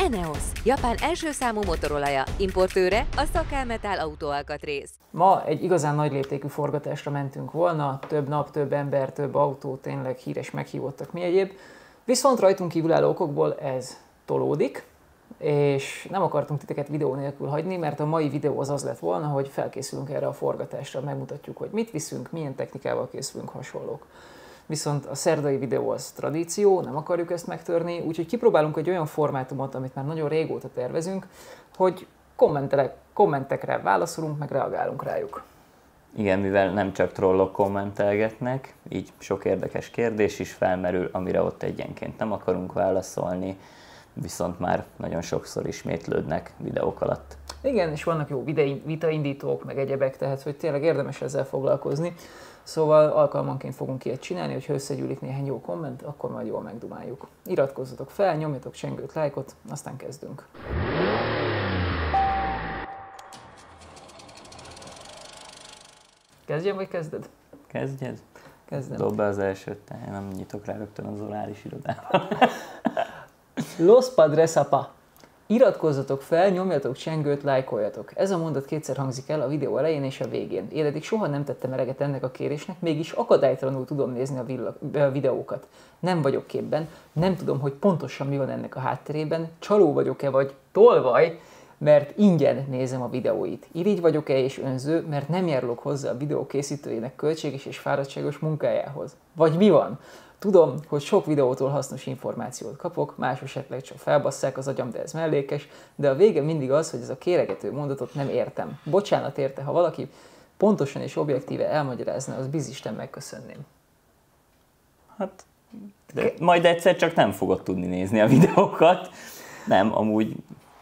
ENEOS, Japán első számú motorolaja, importőre a Szakámetál autóalkatrész. Ma egy igazán nagy léptékű forgatásra mentünk volna, több nap, több ember, több autó, tényleg híres meghívottak, mi egyéb. Viszont rajtunk kívülálló okokból ez tolódik, és nem akartunk titeket videó nélkül hagyni, mert a mai videó az lett volna, hogy felkészülünk erre a forgatásra, megmutatjuk, hogy mit viszünk, milyen technikával készülünk, hasonlók. Viszont a szerdai videó az tradíció, nem akarjuk ezt megtörni, úgyhogy kipróbálunk egy olyan formátumot, amit már nagyon régóta tervezünk, hogy kommentekre válaszolunk, meg reagálunk rájuk. Igen, mivel nem csak trollok kommentelgetnek, így sok érdekes kérdés is felmerül, amire ott egyenként nem akarunk válaszolni, viszont már nagyon sokszor ismétlődnek videók alatt. Igen, és vannak jó vitaindítók, meg egyebek, tehát hogy tényleg érdemes ezzel foglalkozni. Szóval alkalmanként fogunk ilyet csinálni, hogyha összegyűlik néhány jó komment, akkor majd jól megdumáljuk. Iratkozzatok fel, nyomjatok csengőt, lájkot, aztán kezdünk. Kezdjem, vagy kezded? Kezdjed? Kezdem. Dob be az elsőt, én nem nyitok rá rögtön az orális irodába. Los Padres apa. Iratkozzatok fel, nyomjatok csengőt, lájkoljatok. Ez a mondat kétszer hangzik el a videó elején és a végén. Én eddig soha nem tettem eleget ennek a kérésnek, mégis akadálytalanul tudom nézni a videókat. Nem vagyok képben, nem tudom, hogy pontosan mi van ennek a hátterében, csaló vagyok-e vagy tolvaj, mert ingyen nézem a videóit. Irigy vagyok-e és önző, mert nem járulok hozzá a videó készítőjének költséges és fáradtságos munkájához. Vagy mi van? Tudom, hogy sok videótól hasznos információt kapok, más esetleg csak felbasszák az agyam, de ez mellékes, de a vége mindig az, hogy ez a kéregető mondatot nem értem. Bocsánat érte, ha valaki pontosan és objektíve elmagyarázna, az bizisten megköszönném. Hát, de majd egyszer csak nem fogod tudni nézni a videókat. Nem, amúgy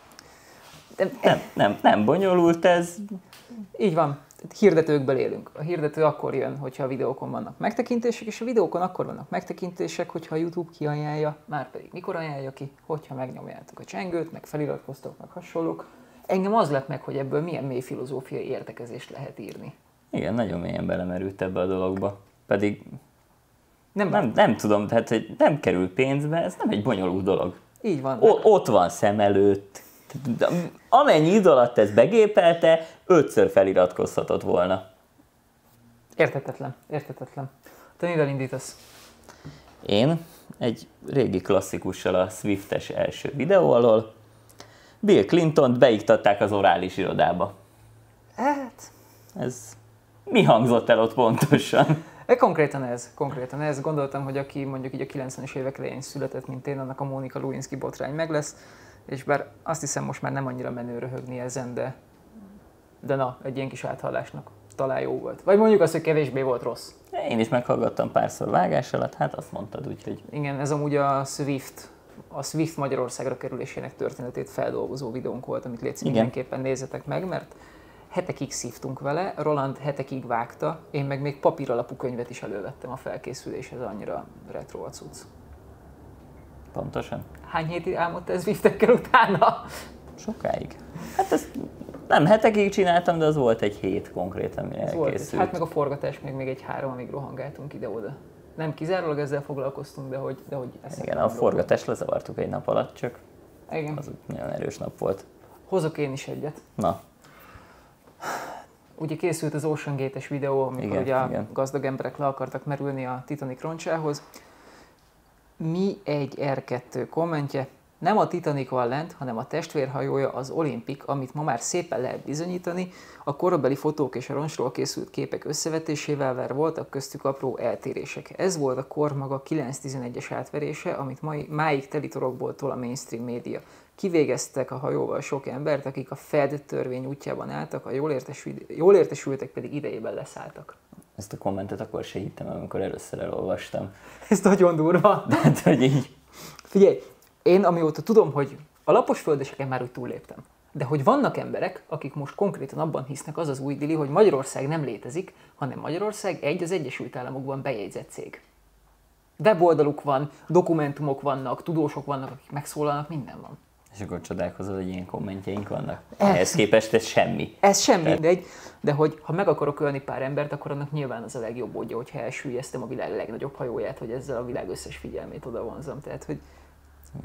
nem bonyolult ez. Így van. Hirdetőkből élünk. A hirdető akkor jön, hogyha a videókon vannak megtekintések, és a videókon akkor vannak megtekintések, hogyha a YouTube kiajánlja, már pedig mikor ajánlja ki, hogyha megnyomjátok a csengőt, meg feliratkoztok, meg hasonlók. Engem az lett meg, hogy ebből milyen mély filozófiai értekezést lehet írni. Igen, nagyon mélyen belemerült ebbe a dologba. Pedig nem tudom, tehát hogy nem kerül pénzbe, ez nem egy bonyolult dolog. Így van. Ott van szem előtt. Amennyi idő alatt ez begépelte, 5-ször feliratkozhatott volna. Érthetetlen. Te mivel indítasz? Én egy régi klasszikussal, a Swiftes első videó alól. Bill Clintont beiktatták az orális irodába. Hát... Ez mi hangzott el ott pontosan? Konkrétan ez. Gondoltam, hogy aki mondjuk így a 90-es évek elején született, mint én, annak a Monica Lewinsky botrány meg lesz. És bár azt hiszem, most már nem annyira menő röhögni ezen, de na, egy ilyen kis áthallásnak talán jó volt. Vagy mondjuk azt, hogy kevésbé volt rossz. Én is meghallgattam párszor vágás alatt, hát azt mondtad, úgyhogy... Igen, ez amúgy a Swift Magyarországra kerülésének történetét feldolgozó videónk volt, amit légy mindenképpen nézzetek meg, mert hetekig szívtunk vele, Roland hetekig vágta, én meg még papíralapú könyvet is elővettem a felkészüléshez, annyira retro a cucc. Pontosan. Hány hétig álmodtál Swiftekkel utána? Sokáig. Hát ezt nem hetekig csináltam, de az volt egy hét konkrétan, amire elkészült. Hát meg a forgatás még egy 3, amíg rohangáltunk ide-oda. Nem kizárólag ezzel foglalkoztunk, de hogy ezt... Igen, a forgatást lezavartuk egy nap alatt, csak igen. Az nagyon erős nap volt. Hozok én is egyet. Na. Ugye készült az Ocean Gate-es videó, amikor ugye a gazdag emberek le akartak merülni a Titanic roncsához. Mi egy R2 kommentje, nem a Titanic van lent, hanem a testvérhajója az Olympic, amit ma már szépen lehet bizonyítani, a korabeli fotók és a roncsról készült képek összevetésével, mert voltak köztük apró eltérések. Ez volt a kor maga 9-11-es átverése, amit máig telitorokból tol a mainstream média. Kivégeztek a hajóval sok embert, akik a Fed törvény útjában álltak, a jól értesültek pedig idejében leszálltak. Ezt a kommentet akkor se hittem, amikor először elolvastam. Ez nagyon durva. Tehát, hogy így... Figyelj, én amióta tudom, hogy a lapos földeseken már úgy túlléptem, de hogy vannak emberek, akik most konkrétan abban hisznek, az az új dili, hogy Magyarország nem létezik, hanem Magyarország az Egyesült Államokban bejegyzett cég. Weboldaluk van, dokumentumok vannak, tudósok vannak, akik megszólalnak, minden van. És akkor csodálkozol, hogy ilyen kommentjeink vannak. Ehhez képest ez semmi. Ez semmi, mindegy, de hogy ha meg akarok ölni pár embert, akkor annak nyilván az a legjobb módja, hogyha elsüllyesztem a világ legnagyobb hajóját, hogy ezzel a világ összes figyelmét oda vonzom. Tehát, hogy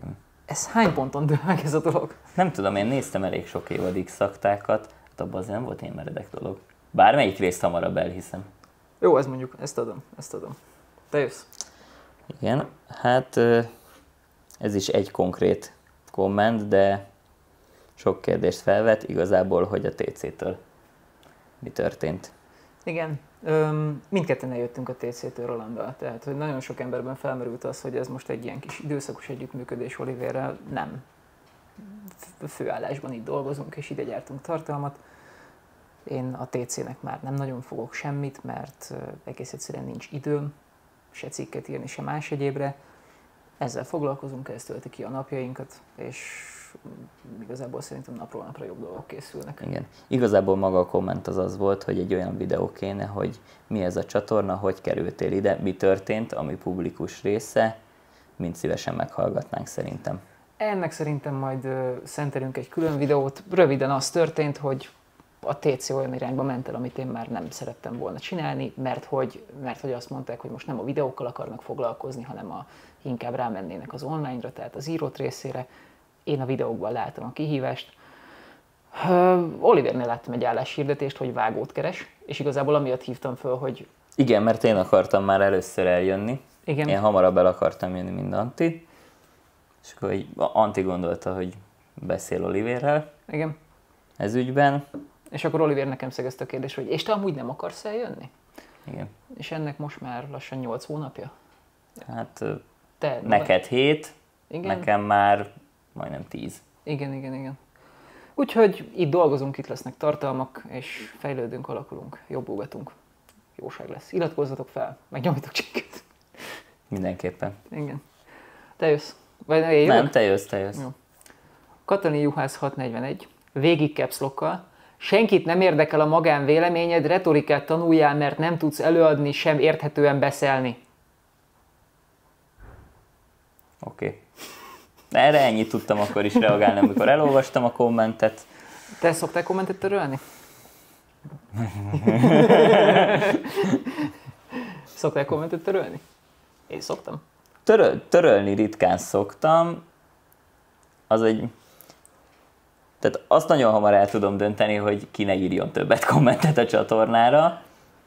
Ez hány ponton dől meg ez a dolog? Nem tudom, én néztem elég sok évadig szaktákat, hát abban az nem volt ilyen meredek dolog. Bármelyik részt hamarabb elhiszem. Jó, ez mondjuk, ezt adom. Te jössz. Igen, hát ez is egy konkrét komment, de sok kérdést felvet, igazából, hogy a TC-től mi történt. Igen, mindketten eljöttünk a TC-től Rolanddal, tehát hogy nagyon sok emberben felmerült az, hogy ez most egy ilyen kis időszakos együttműködés Oliverrel, nem. Főállásban itt dolgozunk, és ide gyártunk tartalmat. Én a TC-nek már nem nagyon fogok semmit, mert egész egyszerűen nincs időm, se cikket írni, se más egyébre. Ezzel foglalkozunk, ez tölti ki a napjainkat, és igazából szerintem napról napra jobb dolgok készülnek. Igen. Igazából maga a komment az volt, hogy egy olyan videó kéne, hogy mi ez a csatorna, hogy kerültél ide, mi történt, ami publikus része, mind szívesen meghallgatnánk szerintem. Ennek szerintem majd szentelünk egy külön videót. Röviden az történt, hogy a TC olyan irányba ment el, amit én már nem szerettem volna csinálni, mert hogy azt mondták, hogy most nem a videókkal akarnak foglalkozni, hanem inkább rámennének az online-ra, tehát az írott részére. Én a videókban látom a kihívást. Olivernél láttam egy álláshirdetést, hogy vágót keres, és igazából amiatt hívtam föl, hogy... Igen, mert én akartam már először eljönni. Igen. Én hamarabb el akartam jönni, mint Antti. És akkor Antti gondolta, hogy beszél Oliverrel. Igen. Ez ügyben. És akkor Oliver nekem szegezte a kérdést, hogy és te amúgy nem akarsz eljönni? Igen. És ennek most már lassan 8 hónapja. Hát Te, neked 7, igen. nekem már majdnem 10. Igen. Úgyhogy itt dolgozunk, itt lesznek tartalmak, és fejlődünk, alakulunk, jobbulgatunk. Jóság lesz. Iratkozzatok fel, megnyomjatok csikket. Mindenképpen. Igen. Te jössz. Vagy ne, nem, te jössz. Jó. Katalin Juhász 641, végig caps lockkal. Senkit nem érdekel a magánvéleményed, retorikát tanuljál, mert nem tudsz előadni, sem érthetően beszélni. Oké. Erre ennyit tudtam akkor is reagálni, amikor elolvastam a kommentet. Te szoktál kommentet törölni? Szoktál kommentet törölni? Én szoktam. Törölni ritkán szoktam. Tehát azt nagyon hamar el tudom dönteni, hogy ki ne írjon többet kommentet a csatornára.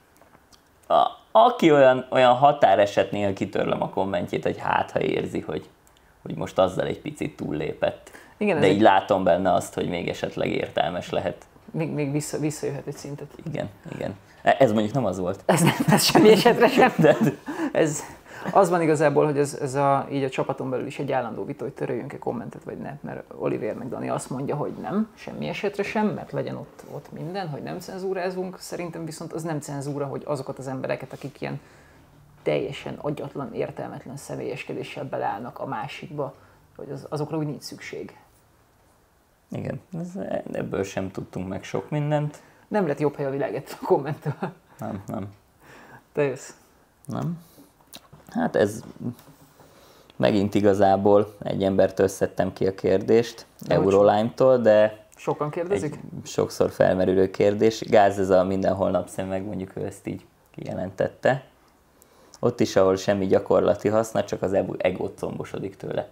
Aki olyan határeset néha kitörlöm a kommentjét, hogy hát, ha érzi, hogy most azzal egy picit túllépett. Igen, de így látom benne azt, hogy még esetleg értelmes lehet. Még visszajöhet egy szintet. Igen. Ez mondjuk nem az volt. Ez semmi esetre sem. Az van igazából, hogy így a csapaton belül is egy állandó vita, hogy töröljünk-e kommentet, vagy ne. Mert Oliver meg Dani azt mondja, hogy nem, semmi esetre sem, mert legyen ott minden, hogy nem cenzúrázunk. Szerintem viszont az nem cenzúra, hogy azokat az embereket, akik ilyen teljesen agyatlan, értelmetlen személyeskedéssel beleállnak a másikba, hogy azokra úgy nincs szükség. Igen, ebből sem tudtunk meg sok mindent. Nem lett jobb hely a világ ettől a kommenttől. Nem. Te jössz. Nem. Hát ez megint igazából egy embertől szedtem ki a kérdést, Eurolime-tól, de sokan kérdezik? Sokszor felmerülő kérdés. Gáz ez a mindenhol napszemüveg, mondjuk ő ezt így kijelentette. Ott is, ahol semmi gyakorlati haszna, csak az egót combosodik tőle.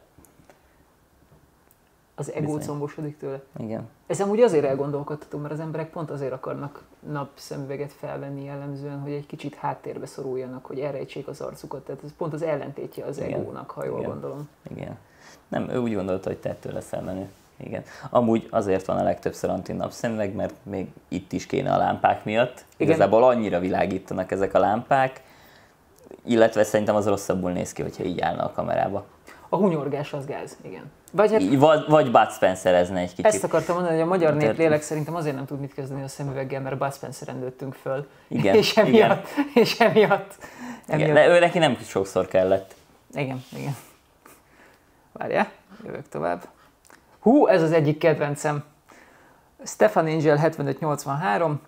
Az egó combosodik tőle? Igen. Ez amúgy azért elgondolkodtatom, mert az emberek pont azért akarnak napszemüveget felvenni jellemzően, hogy egy kicsit háttérbe szoruljanak, hogy elrejtsék az arcukat. Tehát ez pont az ellentétje az egónak, ha jól gondolom. Igen. Nem, ő úgy gondolta, hogy te ettől leszel menő. Igen. Amúgy azért van a legtöbbször antinapszemüveg, mert még itt is kéne a lámpák miatt. Igen. Igazából annyira világítanak ezek a lámpák, illetve szerintem az rosszabbul néz ki, hogyha így állna a kamerába. A hunyorgás az gáz, igen. Vagy Bud Spencerezne egy kicsit. Ezt akartam mondani, hogy a magyar néplélek szerintem azért nem tud mit kezdeni a szemüveggel, mert Bud Spenceren nőttünk föl. Igen, és emiatt. Igen, de ő neki nem sokszor kellett. Igen. Várjál, jövök tovább. Ez az egyik kedvencem. Stefan Angel 7583.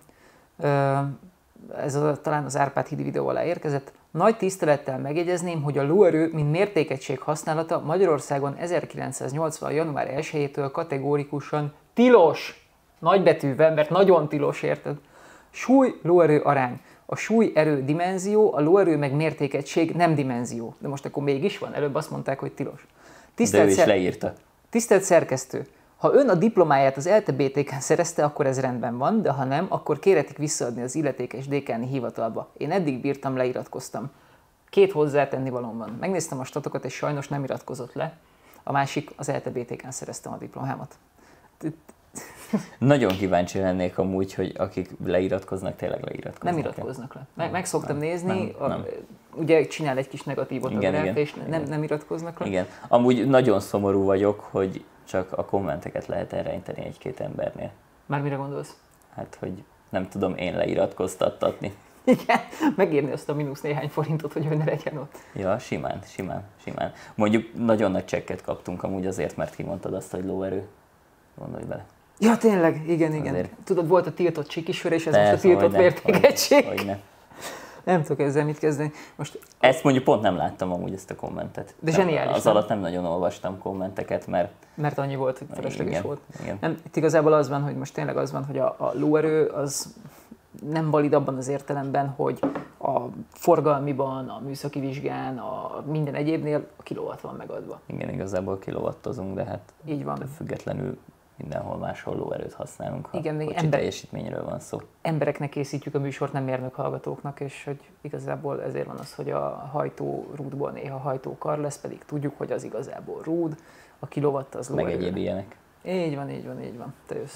Ez talán az Árpád hídi videó alá érkezett. Nagy tisztelettel megjegyezném, hogy a lóerő, mint mértékegység használata Magyarországon 1980. január 1-től kategórikusan tilos. Nagybetűvel, mert nagyon tilos, érted? Súly, lóerő arány. A súly erő dimenzió, a lóerő meg mértékegység nem dimenzió. De most akkor mégis van? Előbb azt mondták, hogy tilos. De ő is leírta. Tisztelt szerkesztő! Ha ön a diplomáját az LTBT-ken szerezte, akkor ez rendben van, de ha nem, akkor kérhetik visszaadni az illetékes dékáni hivatalba. Én eddig bírtam, leiratkoztam. 2 hozzátennivalóm van. Megnéztem a statokat, és sajnos nem iratkozott le. A másik, az LTBT-ken szereztem a diplomámat. Nagyon kíváncsi lennék amúgy, hogy akik leiratkoznak, tényleg leiratkoznak. Nem iratkoznak le. Meg szoktam nézni, nem. Ugye csinál egy kis negatívot a graf, és nem iratkoznak le. Igen. Amúgy nagyon szomorú vagyok, hogy csak a kommenteket lehet elrejteni 1-2 embernél. Már mire gondolsz? Hát, hogy nem tudom én leiratkoztattatni. Igen, megírni azt a mínusz néhány forintot, hogy ő ne legyen ott. Ja, simán. Mondjuk nagyon nagy csekket kaptunk amúgy azért, mert kimondtad azt, hogy lóerő. Gondolj bele. Ja, tényleg, igen. Azért. Tudod, volt a tiltott csikisör, és ez most a tiltott vértékegység. Hogyne. Nem tudok ezzel mit kezdeni. Most... Ezt mondjuk pont nem láttam amúgy ezt a kommentet. De zseniális. Az alatt nem nagyon olvastam kommenteket, mert annyi volt, hogy felesleges volt. Igen. Nem, itt igazából az van, hogy most tényleg az van, hogy a lóerő az nem valid abban az értelemben, hogy a forgalmiban, a műszaki vizsgán, a minden egyébnél a kilowatt van megadva. Igen, igazából kilowattozunk, de hát így van. Függetlenül mindenhol máshol lóerőt használunk, ha igen, kocsi teljesítményről van szó. Embereknek készítjük a műsort, nem mérnök hallgatóknak, és hogy igazából ezért van az, hogy a hajtórúdból néha hajtókar lesz, pedig tudjuk, hogy az igazából rúd, a kilowatt az lóerő. Meg egyéb ilyenek. Így van, te jössz.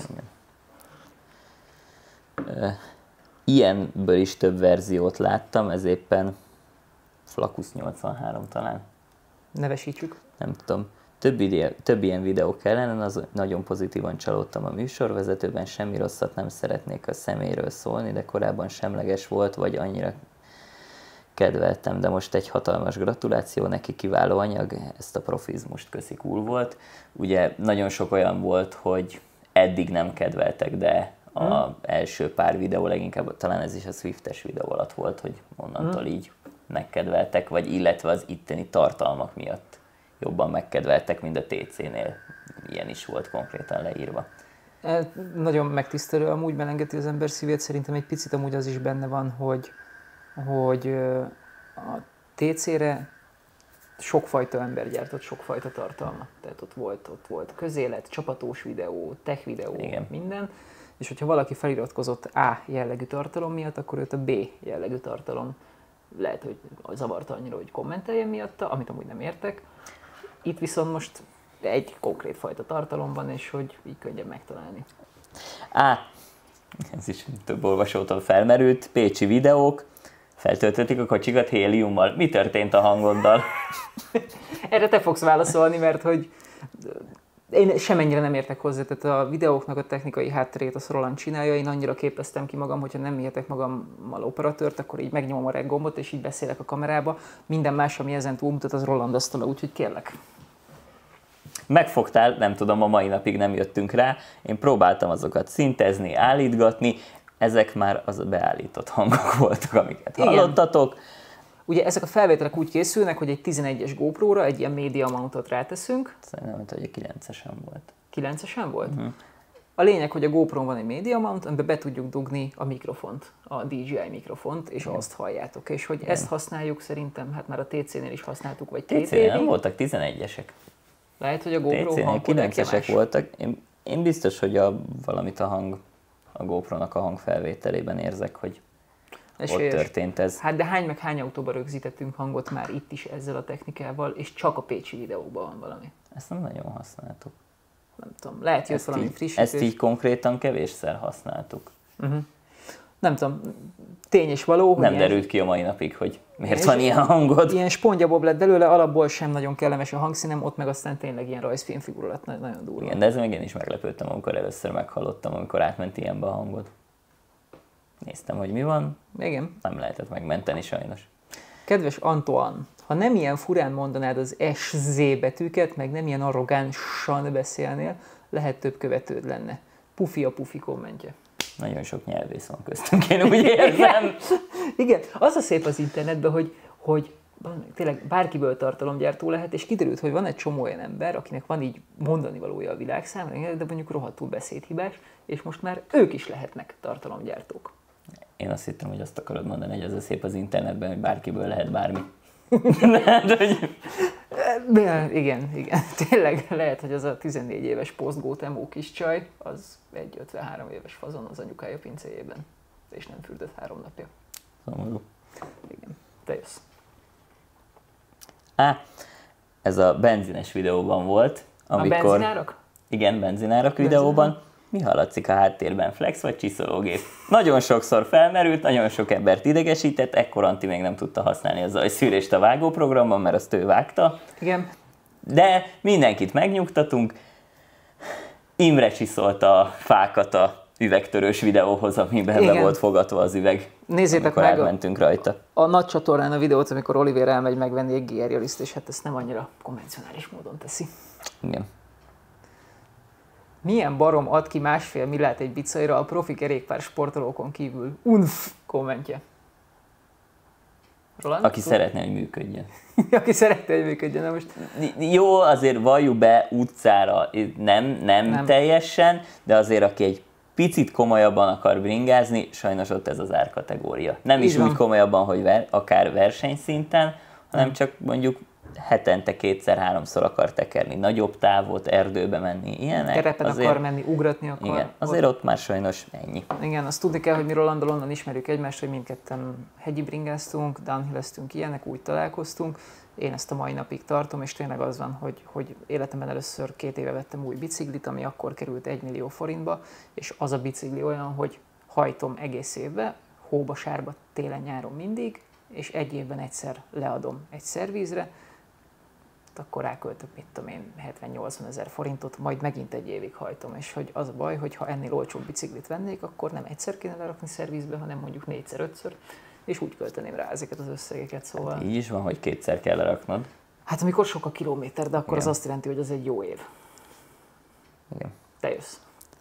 Ilyenből is több verziót láttam, ez éppen Flakusz 83 talán. Nevesítsük. Nem tudom. Több ilyen videó kellene, nagyon pozitívan csalódtam a műsorvezetőben, semmi rosszat nem szeretnék a személyről szólni, de korábban semleges volt, vagy annyira kedveltem, de most egy hatalmas gratuláció, neki kiváló anyag, ezt a profizmust köszi, cool volt. Ugye nagyon sok olyan volt, hogy eddig nem kedveltek, de az első pár videó, leginkább talán ez is a Swiftes videó alatt volt, hogy onnantól így megkedveltek, vagy illetve az itteni tartalmak miatt jobban megkedveltek, mint a TC-nél. Ilyen is volt konkrétan leírva. Nagyon megtisztelő, amúgy melengeti az ember szívét, szerintem egy picit amúgy az is benne van, hogy a TC-re sokfajta ember gyártott sokfajta tartalmat. Tehát ott volt közélet, csapatós videó, tech videó, igen. Minden. És hogyha valaki feliratkozott A jellegű tartalom miatt, akkor őt a B jellegű tartalom lehet, hogy zavarta annyira, hogy kommenteljen miatta, amit amúgy nem értek. Itt viszont most egy konkrét fajta tartalom van, és hogy így könnyebb megtalálni. Ez is több olvasótól felmerült, pécsi videók, feltöltötték a kocsikat héliummal. Mi történt a hangoddal? Erre te fogsz válaszolni, mert hogy én semennyire nem értek hozzá, tehát a videóknak a technikai hátterét azt Roland csinálja, én annyira képeztem ki magam, hogyha nem mértek magammal operatőrt, akkor így megnyomom a reg gombot, és így beszélek a kamerába. Minden más, ami ezen túlmutat, az Roland asztala, úgyhogy kérlek. Megfogtál, nem tudom, a mai napig nem jöttünk rá, én próbáltam azokat szintezni, állítgatni, ezek már az beállított hangok voltak, amiket hallottatok. Ugye ezek a felvételek úgy készülnek, hogy egy 11-es GoPro-ra egy ilyen media mountot ráteszünk. Szerintem, hogy a 9-esen volt. 9-esen volt? A lényeg, hogy a GoPro-n van egy media mount, amiben be tudjuk dugni a mikrofont, a DJI mikrofont, és azt halljátok. És hogy ezt használjuk szerintem, hát már a TC-nél is használtuk, vagy 2 évig. TC-nél voltak 11-esek. Lehet, hogy a GoPro hangkodekje 9-esek voltak. Én biztos, hogy valamit a GoPro-nak a hangfelvételében érzek, hogy ott történt ez. Hát de hány autóba rögzítettünk hangot már itt is ezzel a technikával, és csak a pécsi videóban van valami. Ezt nem nagyon használtuk. Nem tudom, lehet jött valami frissítés. Ezt így konkrétan kevésszer használtuk. Nem tudom, tény és való. Nem derült ki a mai napig, hogy miért van ilyen hangod. Ilyen spongyabob lett belőle, alapból sem nagyon kellemes a hangszínem, ott meg aztán tényleg ilyen rajzfilmfigura lett, nagyon durva. Igen, de ez meg én is meglepődtem, amikor először meghallottam, amikor átment ilyenbe a hangod. Néztem, hogy mi van. Igen. Nem lehetett megmenteni sajnos. Kedves Antoine, ha nem ilyen furán mondanád az SZ betűket, meg nem ilyen arrogánsan beszélnél, lehet több követőd lenne. Pufi a pufi kommentje. Nagyon sok nyelvész van köztünk, én úgy érzem. Igen, az a szép az internetben, hogy tényleg bárkiből tartalomgyártó lehet, és kiderült, hogy van egy csomó olyan ember, akinek van így mondani valója a világ számára, de mondjuk rohadtul beszédhibás, és most már ők is lehetnek tartalomgyártók. Én azt hittem, hogy azt akarod mondani, hogy az a szép az internetben, hogy bárkiből lehet bármi. Igen. Tényleg lehet, hogy az a 14 éves posztgótemó kis csaj, az egy 53 éves fazon az anyukája pincéjében, és nem fürdött 3 napja. Szomorú. Igen, te jössz. Ez a benzines videóban volt, amikor... A benzinárak? Igen, benzinárak videóban. Mi hallatszik a háttérben? Flex vagy csiszológép? Nagyon sokszor felmerült, nagyon sok embert idegesített, ekkor Antti még nem tudta használni a zajszűrést a vágóprogramban, mert azt ő vágta. Igen. De mindenkit megnyugtatunk. Imre csiszolta a fákat a üvegtörős videóhoz, amiben be volt fogatva az üveg. Nézzétek amikor meg átmentünk rajta. A nagy csatornán a videót, amikor Oliver elmegy megvenni egy GR-jaliszt, és hát ezt nem annyira konvencionális módon teszi. Igen. Milyen barom ad ki 1,5 milliárd egy bicajra a profi kerékpár sportolókon kívül? Unf kommentje. Roland? Aki szeretne, hogy működjön. Aki szeretne, hogy működjön. Na most... Jó, azért valljuk be utcára, nem teljesen, de azért aki egy picit komolyabban akar bringázni, sajnos ott ez az árkategória. Nem is úgy komolyabban, hogy akár versenyszinten, hanem csak mondjuk hetente 2-3-szor akar tekerni nagyobb távot, erdőbe menni, ilyenek. Terepen azért, akar menni, ugratni akar. Igen, azért ott már sajnos ennyi. Igen, azt tudni kell, hogy mi Rolandal onnan ismerjük egymást, hogy mindketten hegyi bringáztunk, downhilleztünk ilyenek, úgy találkoztunk. Én ezt a mai napig tartom, és tényleg az van, hogy életemben először 2 éve vettem új biciklit, ami akkor került 1 millió forintba, és az a bicikli olyan, hogy hajtom egész évben, hóba, sárba, télen, nyáron mindig, és 1 évben egyszer leadom egy szervízre, akkor ráköltök, mit tudom én, 70-80 ezer forintot, majd megint 1 évig hajtom. És hogy az a baj, hogy ha ennél olcsóbb biciklit vennék, akkor nem egyszer kéne lerakni szervízbe, hanem mondjuk 4-5-ször, és úgy költeném rá ezeket az összegeket, szóval... Hát így is van, hogy 2-szer kell leraknod. Hát amikor sok a kilométer, de akkor igen. Az azt jelenti, hogy az egy jó év. Igen. Te jössz.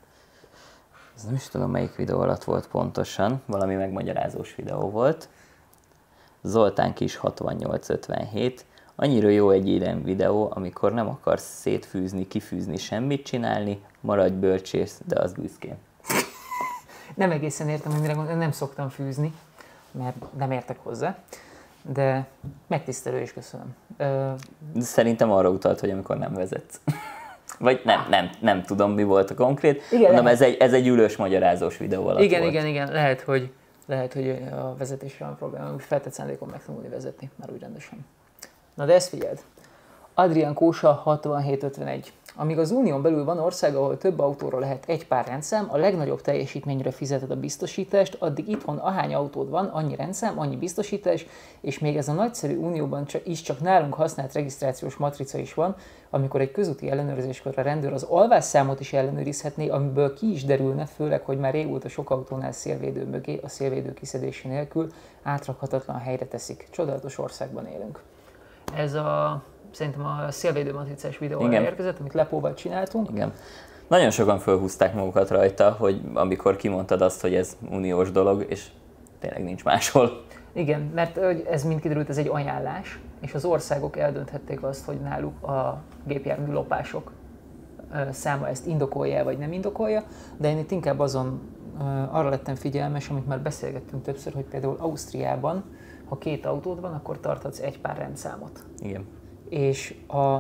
Ez nem is tudom, melyik videó alatt volt pontosan, valami megmagyarázós videó volt. Zoltán Kis 6857. Annyira jó egy ilyen videó, amikor nem akarsz szétfűzni, kifűzni, semmit csinálni, maradj bölcsész, de az büszkén. Nem egészen értem, hogy mire gondolom, nem szoktam fűzni, mert nem értek hozzá, de megtisztelő is köszönöm. Szerintem arra utalt, hogy amikor nem vezetsz. Vagy nem tudom, mi volt a konkrét. Igen, mondom, ez egy ülős magyarázós videó alatt volt. Igen. Lehet, hogy a vezetésre van probléma, hogy feltett szándékon megtanulni vezetni, már úgy rendesen. Na de ezt figyeld. Adrián Kósa 6751. Amíg az unión belül van ország, ahol több autóra lehet egy pár rendszám, a legnagyobb teljesítményre fizeted a biztosítást, addig itthon ahány autód van, annyi rendszám, annyi biztosítás, és még ez a nagyszerű unióban is csak nálunk használt regisztrációs matrica is van, amikor egy közúti ellenőrzéskor a rendőr az alvásszámot is ellenőrizhetné, amiből ki is derülne, főleg, hogy már régóta sok autónál szélvédő mögé, a szélvédő kiszedése nélkül átrakhatatlan helyre teszik. Csodálatos országban élünk. Ez szerintem a szélvédő matricás videóra érkezett, amit Lepóval csináltunk. Igen. Nagyon sokan fölhúzták magukat rajta, hogy amikor kimondtad azt, hogy ez uniós dolog, és tényleg nincs máshol. Igen, mert ez mind kiderült, ez egy ajánlás, és az országok eldönthették azt, hogy náluk a gépjármű lopások száma ezt indokolja vagy nem indokolja, de én itt inkább arra lettem figyelmes, amit már beszélgettünk többször, hogy például Ausztriában, ha 2 autód van, akkor tarthatsz egy pár rendszámot. Igen. És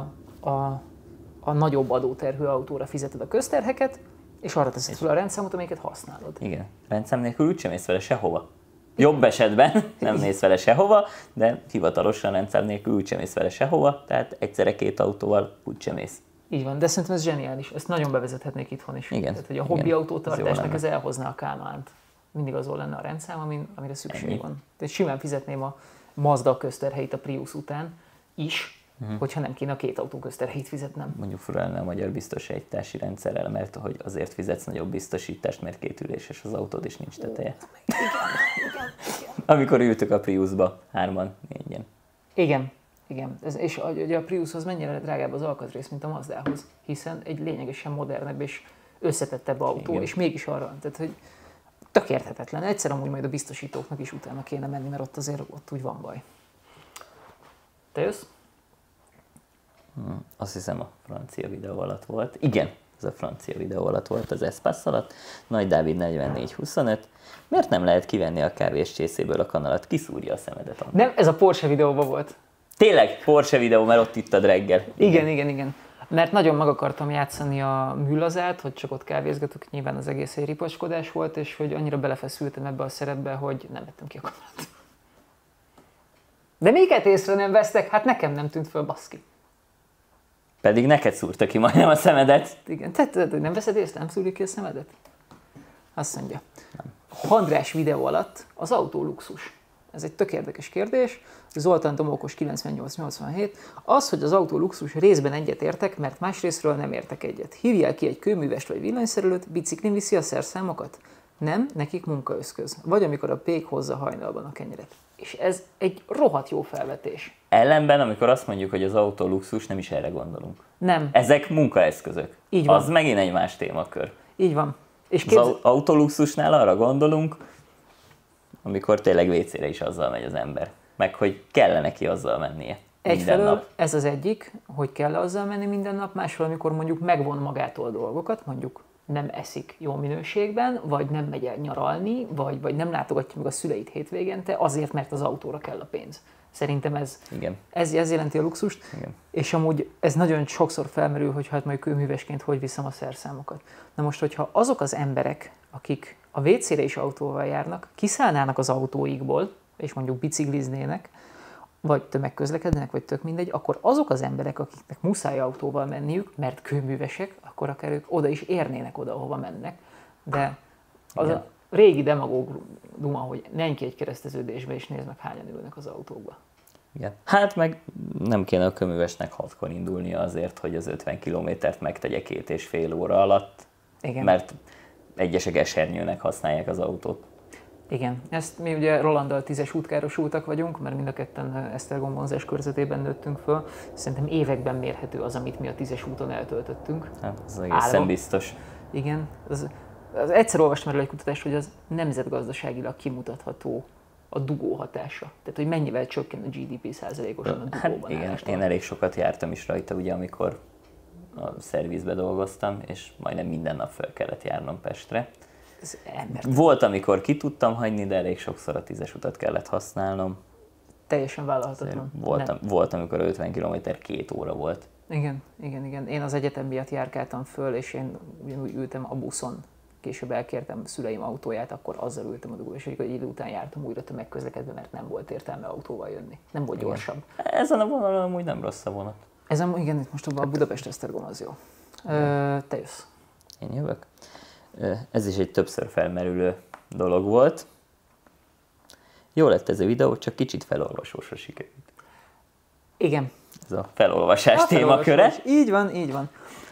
a nagyobb adóterhű autóra fizeted a közterheket, és arra teszed fel a rendszámot, amelyiket használod. Igen. Rendszám nélkül úgysem mész vele sehova. Jobb esetben nem mész vele sehova, de hivatalosan rendszám nélkül úgysem mész vele sehova, tehát egyszerre 2 autóval úgysem mész. Így van, de szerintem ez zseniális. Ezt nagyon bevezethetnék itthon is. Igen. Tehát, hogy a hobbi autótartásnak ez elhozná a Kánaánt. Mindig azon lenne a rendszám, amire szükség van. Tehát simán fizetném a Mazda közterhelyit a Prius után is, hogyha nem kéne a 2 autó közterhelyit fizetnem. Mondjuk fura lenne a magyar biztosítási rendszerrel, mert hogy azért fizetsz nagyobb biztosítást, mert 2 üléses az autód és nincs teteje. Igen. Amikor ültük a Priusba, 3-an, 4-en. Igen. És ugye a Priushoz mennyire drágább az alkatrész, mint a Mazdához, hiszen egy lényegesen modernebb és összetettebb autó, igen. És mégis arra, tehát hogy tök érthetetlen. Egyszer amúgy majd a biztosítóknak is utána kéne menni, mert ott azért úgy van baj. Te jössz? Azt hiszem a francia videó alatt volt. Igen, ez a francia videó alatt volt az Espace alatt. Nagy Dávid 4425. Miért nem lehet kivenni a kávés csészéből a kanalat? Kiszúrja a szemedet. Nem, ez a Porsche videóban volt. Tényleg Porsche videó, mert ott ittad reggel. Igen. Mert nagyon meg akartam játszani a műlazát, hogy csak ott kávézgatok, nyilván az egész egy ripacskodás volt, és hogy annyira belefeszültem ebbe a szerepbe, hogy nem vettem ki a kamerát. De miket észre nem vesztek? Hát nekem nem tűnt föl, baszki. Pedig neked szúrta ki majdnem a szemedet. Igen, tehát nem veszed észre, nem szúrja ki a szemedet? Azt mondja. András videó alatt az autó luxus. Ez egy tök érdekes kérdés. Zoltán Domokos 9887. Az, hogy az autó luxus, részben egyetértek, mert másrésztről nem értek egyet. Hívjál ki egy kőművest vagy villanyszerelőt, biciklin viszi a szerszámokat? Nem, nekik munkaeszköz. Vagy amikor a pék hozza hajnalban a kenyeret. És ez egy rohadt jó felvetés. Ellenben, amikor azt mondjuk, hogy az autó luxus, nem is erre gondolunk. Nem. Ezek munkaeszközök. Így van. Az megint egy más témakör. Így van. És Az autóluxusnál arra gondolunk, amikor tényleg WC-re is azzal megy az ember. Meg hogy kellene neki azzal mennie minden egyfelől nap. ez az egyik, hogy kell azzal menni minden nap, másról, amikor mondjuk megvon magától dolgokat, mondjuk nem eszik jó minőségben, vagy nem megy el nyaralni, vagy nem látogatja meg a szüleit hétvégente, azért, mert az autóra kell a pénz. Szerintem ez jelenti a luxust, Igen. és amúgy ez nagyon sokszor felmerül, hogy hát majd kőművesként hogy viszem a szerszámokat. Na most, hogyha azok az emberek, akik a WC-re is autóval járnak, kiszállnának az autóikból, és mondjuk bicikliznének, vagy tömegközlekednének, vagy tök mindegy, akkor azok az emberek, akiknek muszáj autóval menniük, mert kőművesek, akkor akár ők oda is érnének oda, ahova mennek. De az a régi demagóg duma, hogy menj ki egy kereszteződésbe, és nézd meg, hányan ülnek az autókba. Igen. Hát meg nem kéne a kőművesnek 6-kor indulnia azért, hogy az 50 kilométert megtegye 2,5 óra alatt, Igen. mert egyesek esernyőnek használják az autót. Igen, ezt mi ugye Rolanddal 10-es útkárosultak vagyunk, mert mind a ketten Esztergom vonzás körzetében nőttünk föl. Szerintem években mérhető az, amit mi a 10-es úton eltöltöttünk. Hát, ez egészen biztos. Igen, az egyszer olvastam erről egy kutatást, hogy az nemzetgazdaságilag kimutatható a dugó hatása. Tehát, hogy mennyivel csökken a GDP százalékosan a dugóban. Hát igen, én elég sokat jártam is rajta, ugye, amikor a szervizbe dolgoztam, és majdnem minden nap fel kellett járnom Pestre. Volt, amikor ki tudtam hagyni, de elég sokszor a 10-es utat kellett használnom. Teljesen vállalhatatlan. Volt, amikor 50 km 2 óra volt. Igen. Én az egyetem miatt járkáltam föl, és én úgy ültem a buszon. Később elkértem szüleim autóját, akkor azzal ültem a dugó, és egy idő után jártam újra tömegközlekedve, mert nem volt értelme autóval jönni. Nem volt gyorsabb. Ezen a vonalon amúgy nem rossz a vonat. Igen, itt most a Budapest-Esztergom az jó. Te jössz. Én jövök. Ez is egy többször felmerülő dolog volt. Jó lett ez a videó, csak kicsit felolvasósra sikerült. Igen. Ez a felolvasás témaköre. Így van.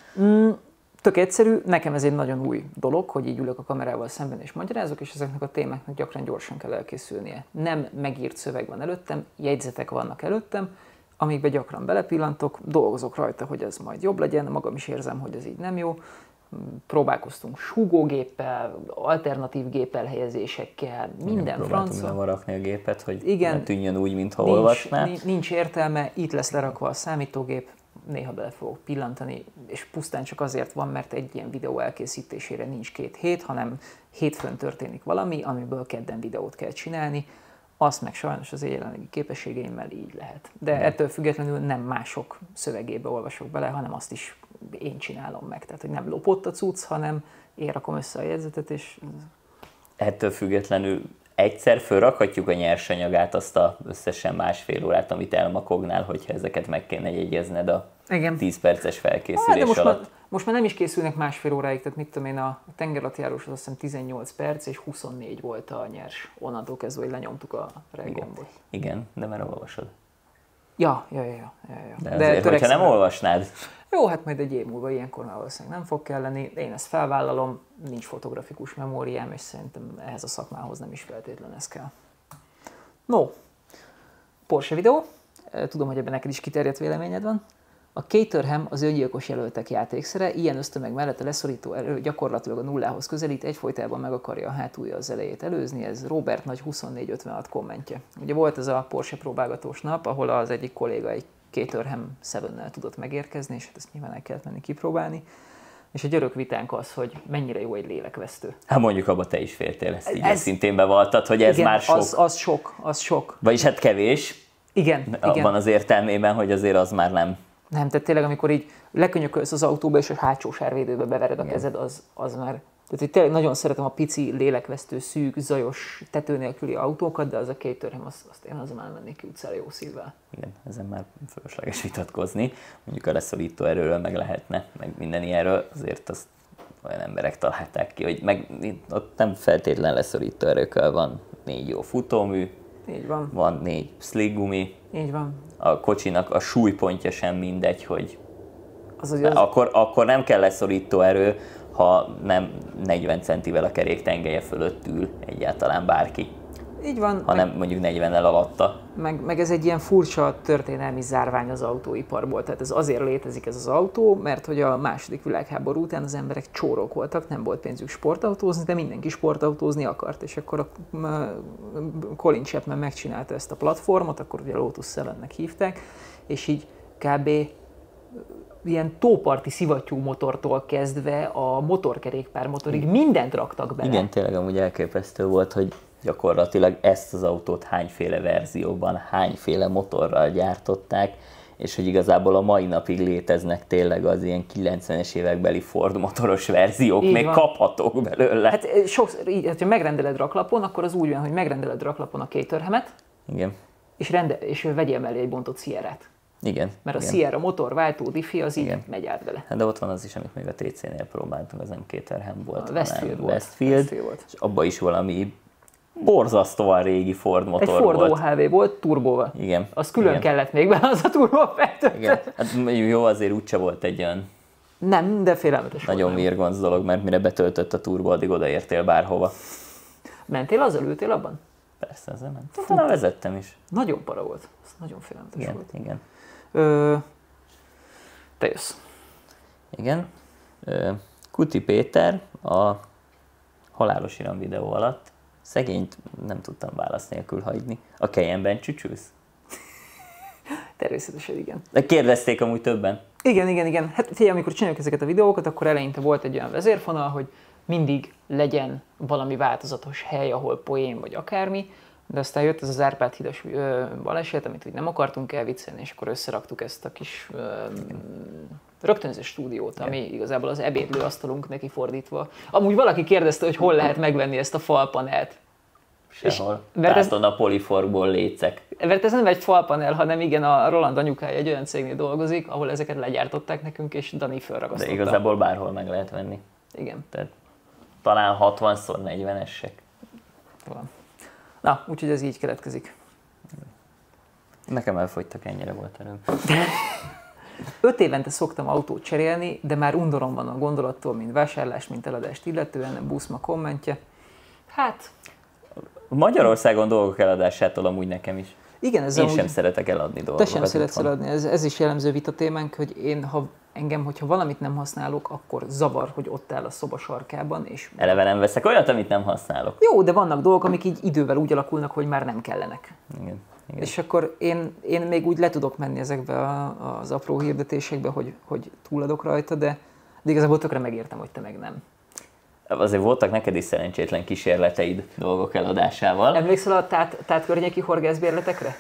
Tök egyszerű, nekem ez egy nagyon új dolog, hogy így ülök a kamerával szemben és magyarázok, és ezeknek a témáknak gyakran gyorsan kell elkészülnie. Nem megírt szöveg van előttem, jegyzetek vannak előttem, amikbe gyakran belepillantok, dolgozok rajta, hogy ez majd jobb legyen, magam is érzem, hogy ez így nem jó. Próbálkoztunk súgógéppel, alternatív gépelhelyezésekkel, minden francia. Próbáltunk rakni a gépet, hogy ne tűnjön úgy, mintha olvasná. Nincs értelme, itt lesz lerakva a számítógép, néha bele fogok pillantani, és pusztán csak azért van, mert egy ilyen videó elkészítésére nincs 2 hét, hanem hétfőn történik valami, amiből kedden videót kell csinálni, azt meg sajnos az jelenlegi képességeimmel így lehet. De ettől függetlenül nem mások szövegébe olvasok bele, hanem azt is én csinálom meg. Tehát, hogy nem lopott a cucc, hanem én rakom össze a jegyzetet, és... Ettől függetlenül egyszer fölrakhatjuk a nyersanyagát, azt a összesen 1,5 órát, amit elmakognál, hogyha ezeket meg kéne jegyezned a 10 perces felkészülés alatt. Most már nem is készülnek 1,5 óráig, tehát mit tudom én, a tengeralattjárós az azt hiszem 18 perc, és 24 volt a nyers. Onnantól kezdve, hogy lenyomtuk a reggombot. Igen, de már olvasod. Ja. De azért, hogyha nem olvasnád. Jó, hát majd egy év múlva ilyenkor már valószínűleg nem fog kelleni. Én ezt felvállalom, nincs fotografikus memóriám, és szerintem ehhez a szakmához nem is feltétlenül ez kell. No, Porsche videó. Tudom, hogy ebben neked is kiterjedt véleményed van. A Caterham az öngyilkos jelöltek játékszere, ilyen ösztömeg mellett a leszorító erő gyakorlatilag a nullához közelít, egyfolytában meg akarja a hátulja az elejét előzni, ez Robert Nagy 2456 kommentje. Ugye volt ez a Porsche próbálgatós nap, ahol az egyik kolléga egy Caterham 7-nel tudott megérkezni, és hát ezt nyilván el kellett menni kipróbálni. És egy örök vitánk az, hogy mennyire jó egy lélekvesztő. Hát mondjuk abba te is féltél, ezt így szintén bevalltad, hogy ez igen, már sok. Az sok. Vagyis hát kevés. Igen, Abban igen. az értelmében, hogy azért az már nem. Nem, tehát tényleg, amikor így lekönyökölsz az autóba, és a hátsó sárvédőbe bevered a kezed, az már... Tehát, hogy tényleg nagyon szeretem a pici, lélekvesztő, szűk, zajos, tető nélküli autókat, de az a Caterham, azt én azon elmennék ki utcára jó szívvel. Igen, ezen már fölösleges vitatkozni. Mondjuk a leszorító erőről meg lehetne, meg minden ilyenről, azért azt olyan emberek találták ki, hogy meg ott nem feltétlen leszorító erőkkel van 4 jó futómű, Így van. van 4 slick gumi, Így van. a kocsinak a súlypontja sem mindegy, hogy Az. akkor nem kell leszorító erő, ha nem 40 centivel a kerék tengelye fölött ül egyáltalán bárki, Így van. hanem mondjuk 40-nel alatta. Meg ez egy ilyen furcsa történelmi zárvány az autóiparból. Tehát ez azért létezik ez az autó, mert hogy a II. Világháború után az emberek csórok voltak, nem volt pénzük sportautózni, de mindenki sportautózni akart. És akkor a Colin Chapman megcsinálta ezt a platformot, akkor ugye Lotus 7-nek hívták, és így kb. Ilyen tóparti szivattyú motortól kezdve a motorkerékpár motorig mindent raktak bele. Igen, tényleg amúgy elképesztő volt, hogy gyakorlatilag ezt az autót hányféle verzióban, hányféle motorral gyártották, és hogy igazából a mai napig léteznek tényleg az ilyen 90-es évekbeli Ford motoros verziók, Így még van. kaphatók belőle. Hát sokszor így, ha megrendeled raklapon, akkor az úgy van, hogy megrendeled raklapon a Caterhamet, Igen, és vegyél mellé egy bontott Sierrát. igen. Mert a igen. Sierra motor, váltó, diffi, az így Igen. megy át vele. Hát de ott van az is, amit még a TC-nél próbáltunk, az nem Caterham volt, A Westfield hanem volt. Westfield, Westfield volt. és abban is valami borzasztóan régi Ford motor Egy Ford volt. OHV volt, turbóval. Igen. Az külön igen. kellett még bele, az a turbó feltöltő. Igen. Hát mondjuk jó, azért úgyse volt egy olyan Nem, de félelmetes nagyon volt. nem. virgonc dolog, mert mire betöltött a turbo, addig odaértél bárhova. Mentél azzal, ültél abban? Persze, ezzel nem. Talán vezettem is. Nagyon para volt. Az nagyon félelmetes Igen, volt. igen. Te jössz. Igen. Kuti Péter a halálos iram videó alatt szegényt nem tudtam válasz nélkül hagyni. A kelyemben csücsülsz? Természetesen igen. De kérdezték amúgy többen. Igen. Hát figyelj, amikor csináljuk ezeket a videókat, akkor eleinte volt egy olyan vezérfonal, hogy mindig legyen valami változatos hely, ahol poén vagy akármi, de aztán jött ez az Árpád hidas baleset, amit úgy nem akartunk elviccelni, és akkor összeraktuk ezt a kis rögtönző stúdiót, ami igazából az ebédlőasztalunk neki fordítva. Amúgy valaki kérdezte, hogy hol lehet megvenni ezt a falpanelt. Sehol. mert ez- Táton a poliforból lécek. Mert ez nem egy falpanel, hanem igen, a Roland anyukája egy olyan cégnél dolgozik, ahol ezeket legyártották nekünk, és Dani De felragasztotta. igazából bárhol meg lehet venni. Igen. Tehát talán 60x40-esek. Van. Na, úgyhogy ez így keletkezik. Nekem elfogytak, ennyire volt erőm. 5 évente szoktam autót cserélni, de már undorom van a gondolattól, mint vásárlás, mint eladást illetően, nem Buszma kommentje. Hát, Magyarországon dolgok eladásától amúgy nekem is. igen, ez Én amúgy... sem szeretek eladni Te dolgokat. sem szeretsz itthon. eladni, ez is jellemző vitatémánk, hogy hogyha valamit nem használok, akkor zavar, hogy ott áll a szoba sarkában, és Eleve nem veszek olyat, amit nem használok. jó, de vannak dolgok, amik így idővel úgy alakulnak, hogy már nem kellenek. Igen. Igen. És akkor én még úgy le tudok menni ezekbe az apró hirdetésekbe, hogy túladok rajta, de igazából tökre megértem, hogy te meg nem. Azért voltak neked is szerencsétlen kísérleteid dolgok eladásával. Emlékszel a tát környéki horgászbérletekre?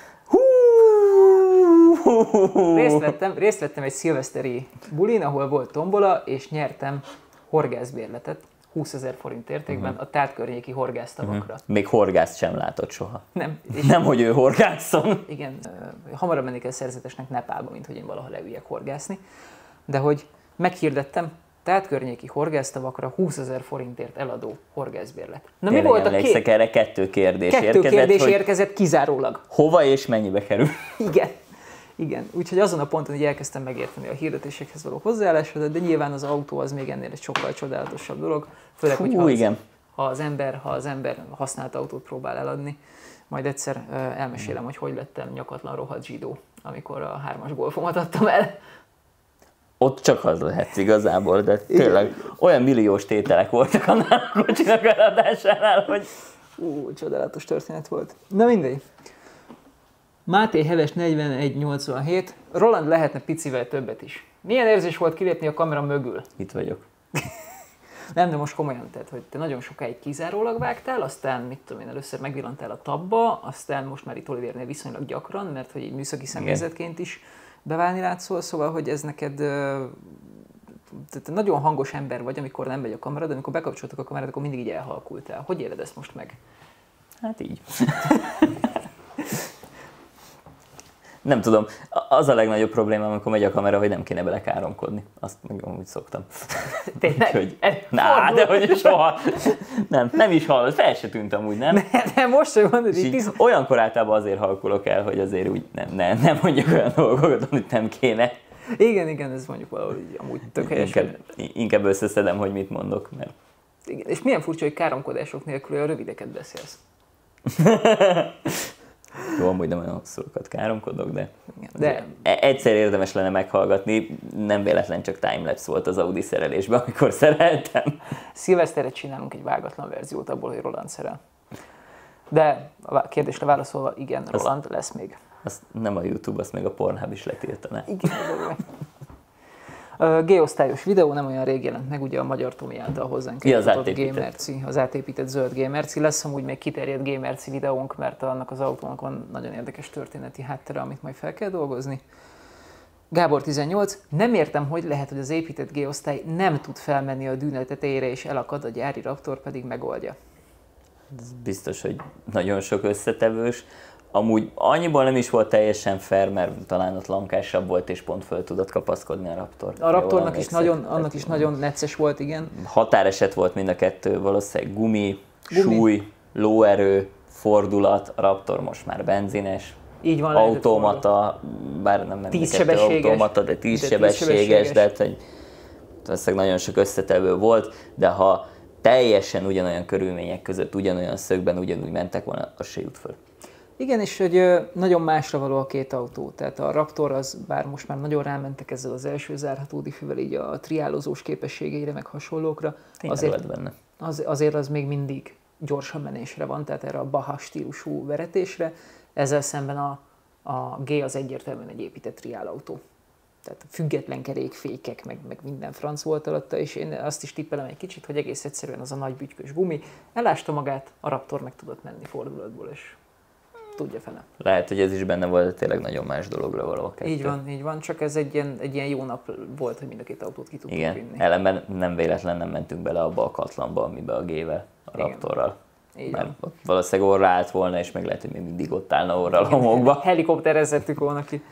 Részt vettem egy szilveszteri bulin, ahol volt tombola, és nyertem horgászbérletet 20 000 forint értékben a tát környéki horgásztavakra. Még horgászt sem látott soha. Nem, és Nem, hogy ő horgászon. igen, hamarabb menni kell szerzetesnek Nepálba, mint hogy én valaha leüljek horgászni, de hogy meghirdettem, tehát környéki horgásztavakra 20 000 forintért eladó horgászbérlet. Na mi volt a emlékszek erre? 2 kérdés Kettő érkezett, kérdés hogy érkezett kizárólag. hova és mennyibe kerül. Igen. Úgyhogy azon a ponton így elkezdtem megérteni a hirdetésekhez való hozzáállásodat, de nyilván az autó az még ennél egy sokkal csodálatosabb dolog. Főleg, hogyha Igen. ha az ember használt autót próbál eladni. Majd egyszer elmesélem, hogy lettem nyakatlan rohadt zsidó, amikor a 3-as golfomat adtam el. Ott csak az lehet igazából, de tényleg olyan milliós tételek voltak annál a kocsinak eladásánál, hogy... Csodálatos történet volt. Na mindegy. Máté Heves 4187. Roland lehetne picivel többet is. Milyen érzés volt kilépni a kamera mögül? Itt vagyok. Nem, de most komolyan, tehát, hogy te nagyon sokáig kizárólag vágtál, aztán, mit tudom én, először megvillantál a tabba, aztán most már itt Olivernél viszonylag gyakran, mert hogy műszaki személyzetként is beválni látszol, szóval, hogy ez neked tehát nagyon hangos ember vagy, amikor nem megy a kamera, de amikor bekapcsoltak a kamerát, akkor mindig így elhalkultál. Hogy éled ezt most meg? Hát így. Nem tudom, az a legnagyobb probléma, amikor megy a kamera, hogy nem kéne bele káromkodni. Azt meg amúgy szoktam. Tényleg? Hogy, de hogy soha. Nem is hallod, fel se tűnt amúgy, nem? Nem, most sem mondod, olyankor általában azért halkulok el, hogy azért úgy nem mondjuk olyan dolgokat, amit nem kéne. Igen, ez mondjuk valahogy így, amúgy tök helyesen. Inkább összeszedem, hogy mit mondok, mert... Igen, és milyen furcsa, hogy káromkodások nélkül olyan rövideket beszélsz. Jó, amúgy nem olyan hosszúkat káromkodok, de egyszer érdemes lenne meghallgatni, nem véletlen csak timelapse volt az Audi szerelésben, amikor szereltem. Szilveszterre csinálunk egy vágatlan verziót abból, hogy Roland szerel. De a kérdésre válaszolva, igen, Roland lesz még. Azt nem a YouTube, azt meg a Pornhub is letiltaná. Igen, G-osztályos videó nem olyan rég jelent meg, ugye a magyar Tomi által hozzánk eljutott G-merci, az átépített zöld G-merci. Lesz amúgy még kiterjedt G-merci videónk, mert annak az autónak van nagyon érdekes történeti háttere, amit majd fel kell dolgozni. Gábor 18. Nem értem, hogy lehet, hogy az épített G-osztály nem tud felmenni a dűne tetejére és elakad, a gyári Raptor pedig megoldja. Ez biztos, hogy nagyon sok összetevős. Amúgy annyiból nem is volt teljesen fair, mert talán ott lankásabb volt, és pont föl tudott kapaszkodni a Raptor. A Raptornak is nagyon necces volt, igen. Határeset volt mind a kettő, valószínűleg gumi, súly, lóerő, fordulat, a Raptor most már benzines, így van, automata, bár nem 10 sebességes, automata, de 10 sebességes, de valószínűleg nagyon sok összetevő volt, de ha teljesen ugyanolyan körülmények között, ugyanolyan szögben, ugyanúgy mentek volna, az se jut föl. Igen, és hogy nagyon másra való a két autó. Tehát a Raptor az, bár most már nagyon rámentek ezzel az első zárható diffűvel, így a triálozós képességeire, meg hasonlókra, azért az még mindig gyorsan menésre van, tehát erre a Baja stílusú veretésre. Ezzel szemben a G az egyértelműen egy épített triálautó. Tehát független kerékfékek, meg minden franc volt alatta, és én azt is tippelem egy kicsit, hogy egész egyszerűen az a nagy bütykös gumi elásta magát, a Raptor meg tudott menni fordulatból, és tudja fene. Lehet, hogy ez is benne volt, tényleg nagyon más dologra való a kettő. Így van, csak ez egy ilyen jó nap volt, hogy mind a két autót ki tudtuk vinni. Ellenben nem véletlen nem mentünk bele abba a katlanba, amiben a G-vel, a Raptorral. Mert valószínűleg orra állt volna, és meg lehet, hogy még mindig ott állna orra a homokba. Helikopterezzettük volna ki.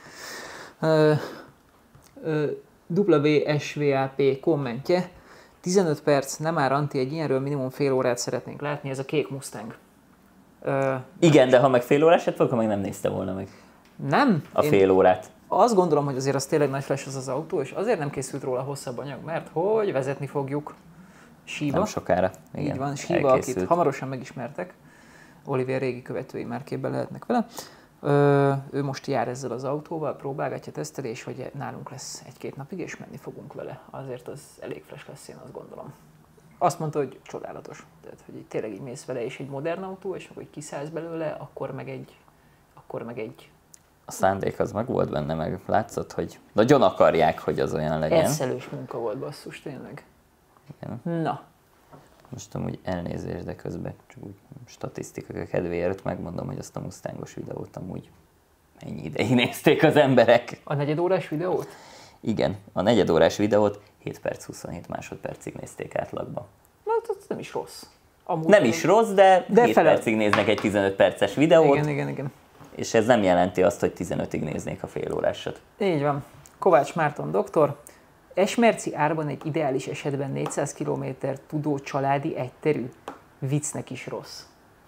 WSVAP kommentje. 15 perc, nem áll Anti, egy ilyenről minimum fél órát szeretnénk látni, ez a kék Mustang. Igen, de ha meg fél órás lett, akkor meg nem nézte volna meg. Nem. A fél órát. Azt gondolom, hogy azért az tényleg nagy flash az autó, és azért nem készült róla hosszabb anyag, mert hogy vezetni fogjuk. Shiba. Nem sokára. Igen, így van, Shiba, akit hamarosan megismertek. Oliver régi követői már képben lehetnek vele. Ő most jár ezzel az autóval, próbálgatja, teszteli, és hogy nálunk lesz 1-2 napig, és menni fogunk vele. Azért az elég fresh lesz, én azt gondolom. Azt mondta, hogy csodálatos. Tehát, hogy így tényleg így mész vele, és egy modern autó, és hogy kiszállsz belőle, akkor meg egy... A szándék az meg volt benne, meg látszott, hogy nagyon akarják, hogy az olyan legyen. Elszelős munka volt, basszus, tényleg. Igen. Na. Most amúgy elnézést, de közben csak úgy statisztika kedvéért megmondom, hogy azt a Mustangos videót amúgy ennyi ideig nézték az emberek. A negyedórás videót? Igen, a negyedórás videót 7 perc 27 másodpercig nézték átlagban. Na, ez nem is rossz. Amúgy nem is rossz, de 7 percig néznek egy 15 perces videót. Igen. És ez nem jelenti azt, hogy 15-ig néznék a fél órásat. Így van. Kovács Márton doktor. Esmerci árban egy ideális esetben 400 km tudó családi egyterű. Viccnek is rossz.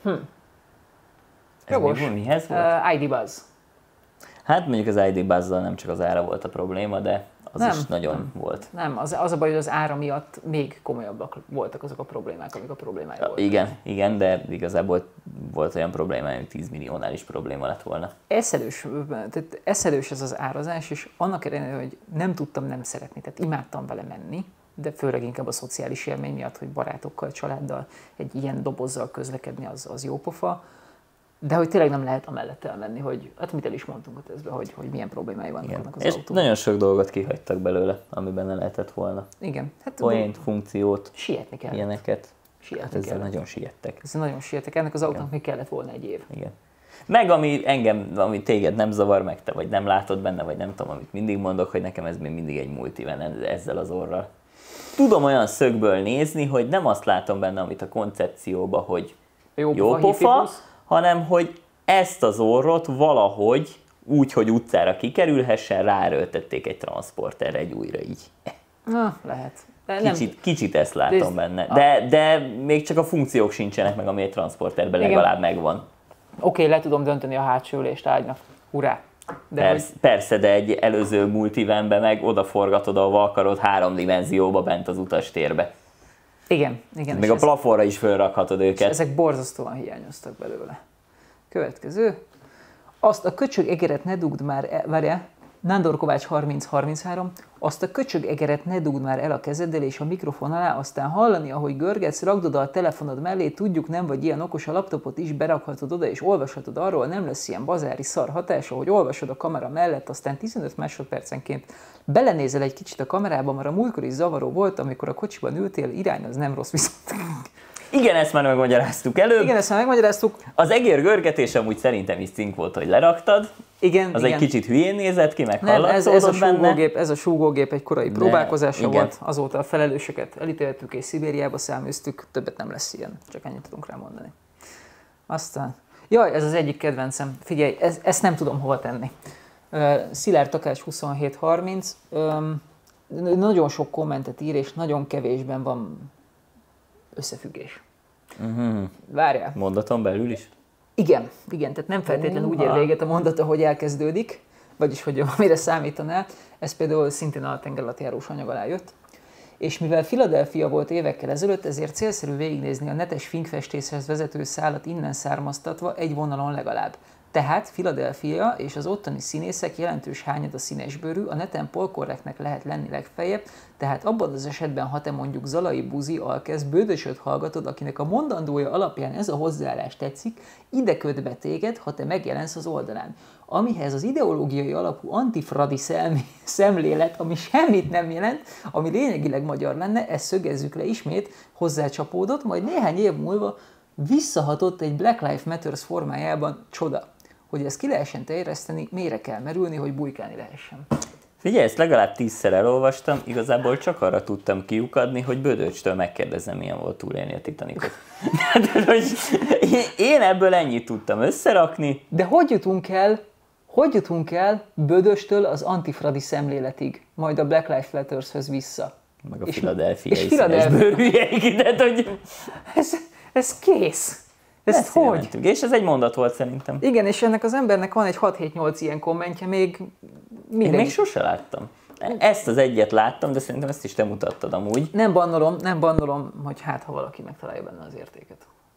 Jogos. Mihez volt? ID Buzz. Hát mondjuk az ID Buzz-zal nem csak az ára volt a probléma, de az is nagyon volt. Nem, az a baj, hogy az ára miatt még komolyabbak voltak azok a problémák, amik a problémája voltak. Igen, de igazából volt olyan probléma, hogy 10 milliónál is probléma lett volna. Eszelős ez az árazás, és annak ellenére, hogy nem tudtam nem szeretni, tehát imádtam vele menni, de főleg inkább a szociális élmény miatt, hogy barátokkal, családdal egy ilyen dobozzal közlekedni, az jó pofa. de hogy tényleg nem lehet amellett elmenni, hogy hát mit el is mondtunk a tesztben, hogy milyen problémái vannak annak az és autóban. nagyon sok dolgot kihagytak belőle, ami benne lehetett volna. Igen. Hát Poént, funkciót, sietni kell. ilyeneket. Sietni Hát ezzel kell. nagyon siettek. Ez nagyon siettek. Ennek az autónak még kellett volna egy év. Igen. Meg ami téged nem zavar meg, te vagy nem látod benne, vagy nem tudom, amit mindig mondok, hogy nekem ez még mindig egy multivan ezzel az orral. Tudom olyan szögből nézni, hogy nem azt látom benne, amit a koncepcióba, hogy jó pofa, hanem hogy ezt az orrot valahogy úgy, hogy utcára kikerülhessen, ráerőltették egy transporterre egy újra így. Na, lehet. Kicsit ezt látom benne. De még csak a funkciók sincsenek meg, ami egy transporterben legalább megvan. Oké, le tudom dönteni a hátsó ülést ágynak. Hurrá! Persze, de egy előző multivanbe meg odaforgatod, ahova akarod 3 dimenzióba bent az utastérbe. Igen. Még a plafonra is fölrakhatod őket. Ezek borzasztóan hiányoztak belőle. Következő. Azt a köcsög egeret ne dugd már, várjál, Nándor Kovács 3033, azt a köcsög egeret ne dugd már el a kezeddel és a mikrofon alá, aztán hallani, ahogy görgetsz, rakd oda a telefonod mellé, tudjuk, nem vagy ilyen okos, a laptopot is berakhatod oda, és olvashatod arról, nem lesz ilyen bazári szar hatása, hogy olvasod a kamera mellett, aztán 15 másodpercenként belenézel egy kicsit a kamerába, mert a múltkor is zavaró volt, amikor a kocsiban ültél, irány az nem rossz, viszont... Igen, ezt már megmagyaráztuk előbb. Igen, ezt már megmagyaráztuk. Az egér görgetés amúgy szerintem is cink volt, hogy leraktad. Igen, az igen. egy kicsit hülyén nézett ki, meg nem, hallatszódott ez a súgógép egy korai próbálkozása volt, azóta a felelősöket elítéltük és Szibériába száműztük, többet nem lesz ilyen, csak ennyit tudunk rá mondani. Aztán, jaj, ez az egyik kedvencem, figyelj, ezt nem tudom hova tenni. Szilárd Takács 2730, nagyon sok kommentet ír, és nagyon kevésben van összefüggés. Várjál. Mondaton belül is? Igen, tehát nem feltétlenül úgy ér véget a mondata, hogy elkezdődik, vagyis hogy amire számítanál. Ez például szintén a tengeralattjárós anyag alá jött. És mivel Philadelphia volt évekkel ezelőtt, ezért célszerű végignézni a netes finkfestéshez vezető szálat innen származtatva egy vonalon legalább. Tehát Philadelphia és az ottani színészek jelentős hányada színesbőrű, a neten polkorrektnek lehet lenni legfeljebb, tehát abban az esetben, ha te mondjuk Zalai Buzi alkezd, bődösöt hallgatod, akinek a mondandója alapján ez a hozzáállás tetszik, ide köt be téged, ha te megjelensz az oldalán. Amihez az ideológiai alapú antifradi szemlélet, ami semmit nem jelent, ami lényegileg magyar lenne, ezt szögezzük le ismét, hozzácsapódott, majd néhány év múlva visszahatott egy Black Lives Matter formájában csoda. Hogy ezt ki lehessen terjeszteni, mélyre kell merülni, hogy bujkálni lehessen. Figyelj, ezt legalább 10-szer elolvastam, igazából csak arra tudtam kiukadni, hogy Bödöcstől megkérdezem, milyen volt túlélni a Titanicot. Én ebből ennyit tudtam összerakni. De hogy jutunk el Bödöstől az antifradi szemléletig, majd a Black Lives Matterhöz vissza? Meg a Philadelphia-i színesbőrűjeig, de hogy... Ez kész. Ezt hogy? Mentünk. És ez egy mondat volt szerintem. Igen, és ennek az embernek van egy 6-7-8 ilyen kommentje, még Én még sose láttam. Ezt az egyet láttam, de szerintem ezt is te mutattad amúgy. Nem bannolom, hogy hát ha valaki megtalálja benne az értéket.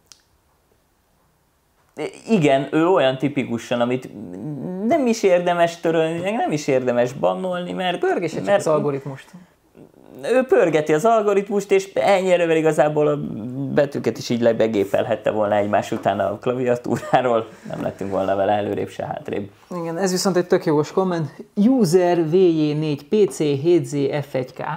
Igen, ő olyan tipikusan, amit nem is érdemes törölni, nem is érdemes bannolni, mert... Pörgesse csak az algoritmust. Ő pörgeti az algoritmust, és ennyire igazából a betűket is így lebegépelhette volna egymás után a klaviatúráról. Nem lettünk volna vele előrébb se hátrébb. Igen, ez viszont egy tök jogos komment. User VJ4PC 7ZF1K.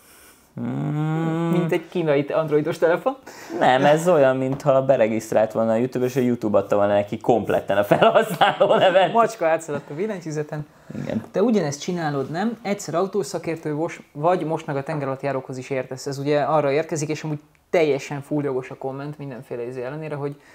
Mint egy kínai androidos telefon. Nem, ez olyan, mintha beregisztrált volna a YouTube, és a YouTube adta volna neki kompletten a felhasználó nevet. Macska átszaladt a billentyűzeten. Igen. Te ugyanezt csinálod, nem? Egyszer autószakértő vagy, most meg a tengeralattjárókhoz is értesz. Ez ugye arra érkezik, és amúgy teljesen fulljogos a komment mindenféle izé ellenére,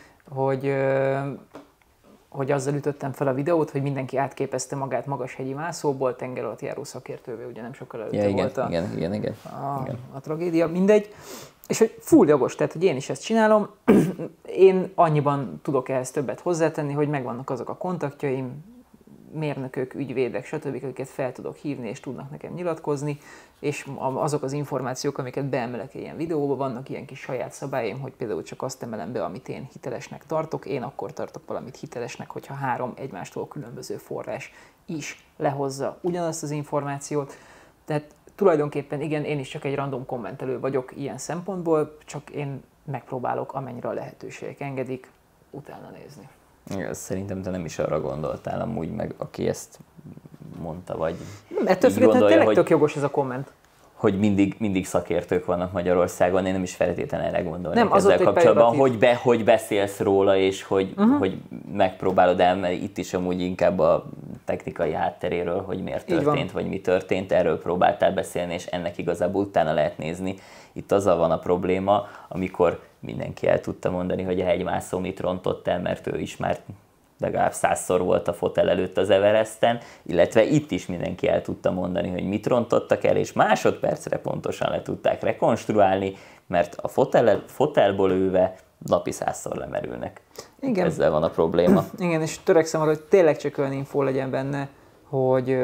hogy azzal ütöttem fel a videót, hogy mindenki átképezte magát magashegyi mászóból, tengeralattjáró szakértővé, ugye nem sokkal előtte volt a tragédia, mindegy. És hogy full jogos, tehát hogy én is ezt csinálom, én annyiban tudok ehhez többet hozzátenni, hogy megvannak azok a kontaktjaim, mérnökök, ügyvédek, stb., akiket fel tudok hívni, és tudnak nekem nyilatkozni, és azok az információk, amiket beemelek ilyen videóba, vannak ilyen kis saját szabályaim, hogy például csak azt emelem be, amit én hitelesnek tartok. Én akkor tartok valamit hitelesnek, hogyha 3 egymástól különböző forrás is lehozza ugyanazt az információt. Tehát tulajdonképpen igen, én is csak egy random kommentelő vagyok ilyen szempontból, csak én megpróbálok, amennyire a lehetőségek engedik, utána nézni. Szerintem te nem is arra gondoltál amúgy meg, aki ezt mondta, vagy ettől így függetlenül tényleg hogy, tök jogos ez a komment. hogy mindig szakértők vannak Magyarországon, én nem is feltétlenül erre gondolnék Nem, az ezzel ott egy kapcsolatban, hogy beszélsz róla, és hogy megpróbálod mert itt is amúgy inkább a technikai hátteréről, hogy miért történt, vagy mi történt, erről próbáltál beszélni, és ennek igazából utána lehet nézni. Itt azzal van a probléma, amikor mindenki el tudta mondani, hogy a hegymászó mit rontott el, mert ő is már legalább 100-szor volt a fotel előtt az Everesten, illetve itt is mindenki el tudta mondani, hogy mit rontottak el, és másodpercre pontosan le tudták rekonstruálni, mert a fotelból ülve napi 100-szor lemerülnek. Igen. Ezzel van a probléma. Igen, és törekszem arra, hogy tényleg csak olyan infó legyen benne, hogy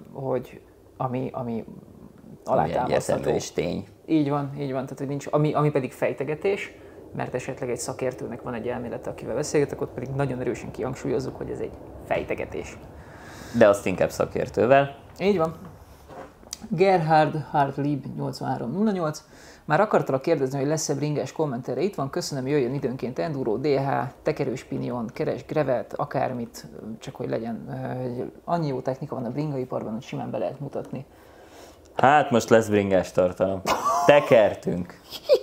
ami alátámasztható. És tény. Így van, tehát hogy nincs, ami pedig fejtegetés, mert esetleg egy szakértőnek van egy elmélete, akivel beszélgetek, ott pedig nagyon erősen kihangsúlyozzuk, hogy ez egy fejtegetés. De azt inkább szakértővel. Így van. Gerhard Hartlib 8308. Már akartalak kérdezni, hogy lesz-e bringás kommentere. Itt van, köszönöm, jöjjön időnként enduro, DH, tekerős pinion, keres grevet, akármit, csak hogy legyen. Annyi jó technika van a bringaiparban, hogy simán be lehet mutatni. Hát most lesz bringás tartalom. Tekertünk.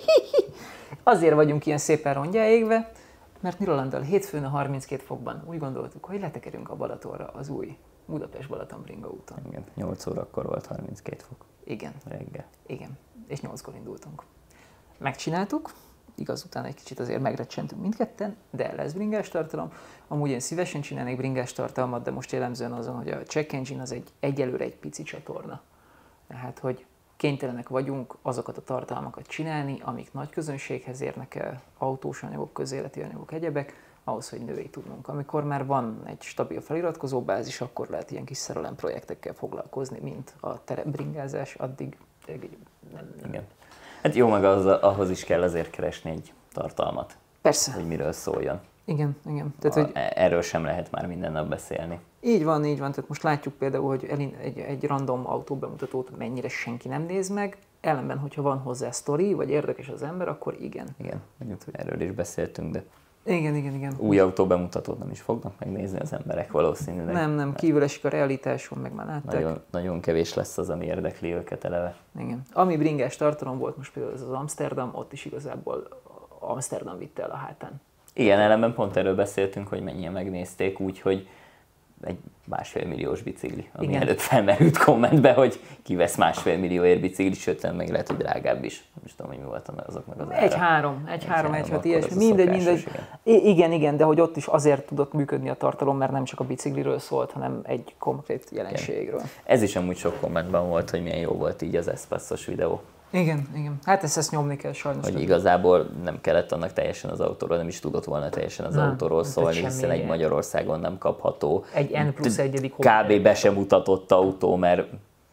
Azért vagyunk ilyen szépen rongyáégve, mert Mirolanddal hétfőn a 32 fokban úgy gondoltuk, hogy letekerünk a Balatonra az új Budapest-Balaton bringa úton. Igen, 8 órakor volt 32 fok. Igen. Reggel. Igen. És 8-kor indultunk. Megcsináltuk, igaz, utána egy kicsit azért megrecsentünk mindketten, de lesz bringás tartalom. Amúgy én szívesen csinálnék bringás tartalmat, de most jellemzően azon, hogy a Check Engine az egyelőre egy pici csatorna. Tehát, hogy kénytelenek vagyunk azokat a tartalmakat csinálni, amik nagy közönséghez érnek el, autós anyagok, közéleti anyagok, egyebek, ahhoz, hogy női tudnunk. Amikor már van egy stabil feliratkozó bázis, akkor lehet ilyen kis szerelem projektekkel foglalkozni, mint a terepbringázás, addig nem. Igen. Hát jó, meg ahhoz is kell azért keresni egy tartalmat. Persze. Hogy miről szóljon. Igen. Tehát, hogy erről sem lehet már minden nap beszélni. Így van. Tehát most látjuk például, hogy egy random autóbemutatót mennyire senki nem néz meg, ellenben, hogyha van hozzá sztori, vagy érdekes az ember, akkor igen. Igen, erről is beszéltünk, de igen. új autóbemutatót nem is fognak megnézni az emberek valószínűleg. Nem, kívül esik a realitáson, meg már látták. Nagyon kevés lesz az, ami érdekli őket eleve. Igen. Ami bringás tartalom volt most például az Amsterdam, ott is igazából Amsterdam vitte el a hátán. Igen, ellenben pont erről beszéltünk, hogy mennyien megnézték, úgyhogy egy 1,5 milliós bicikli, ami igen. előbb felmerült kommentbe, hogy ki vesz 1,5 millióért biciklit, sőt, meg lehet, hogy drágább is. Nem tudom, hogy mi volt azoknak az ára. 1,3, ilyesmi, mindegy. Igen, de hogy ott is azért tudott működni a tartalom, mert nem csak a bicikliről szólt, hanem egy konkrét jelenségről. Igen. Ez is amúgy sok kommentben volt, hogy milyen jó volt így az Espace-os videó. Igen. Hát ezt nyomni kell sajnos. Hogy igazából nem kellett annak teljesen az autóról, nem is tudott volna teljesen az autóról szólni, hiszen egy Magyarországon nem kapható. Egy N+1. Kb. Be sem mutatott autó, mert...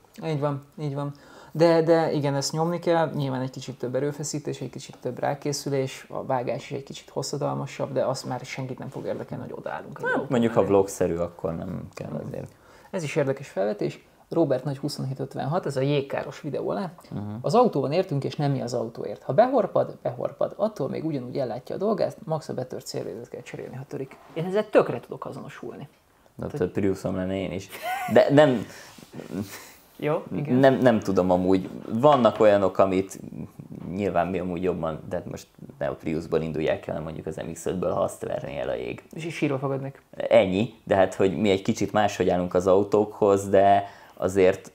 Így van. De igen, ezt nyomni kell, nyilván egy kicsit több erőfeszítés, egy kicsit több rákészülés, a vágás is egy kicsit hosszadalmasabb, de azt már senkit nem fog érdekelni, hogy odaállunk. Mondjuk, ha vlogszerű, akkor nem kell azért. Ez is érdekes felvetés. Robert Nagy 2756, ez a jégkáros videó alá. Az autóban értünk, és nem mi az autóért. Ha behorpad, attól még ugyanúgy ellátja a dolgát, max a betört szélvédőt kell cserélni, ha törik. Én ezzel tökre tudok azonosulni. De Priuszom lenne én is. De nem... Jó, igen. Nem tudom amúgy. Vannak olyanok, amit nyilván mi amúgy jobban, de most ne a Priusból indulják el, hanem mondjuk az MX-5-ből, ha azt verné el a jég. És is sírva fogadnék. Ennyi, de hát, hogy mi egy kicsit máshogy állunk az autókhoz, de azért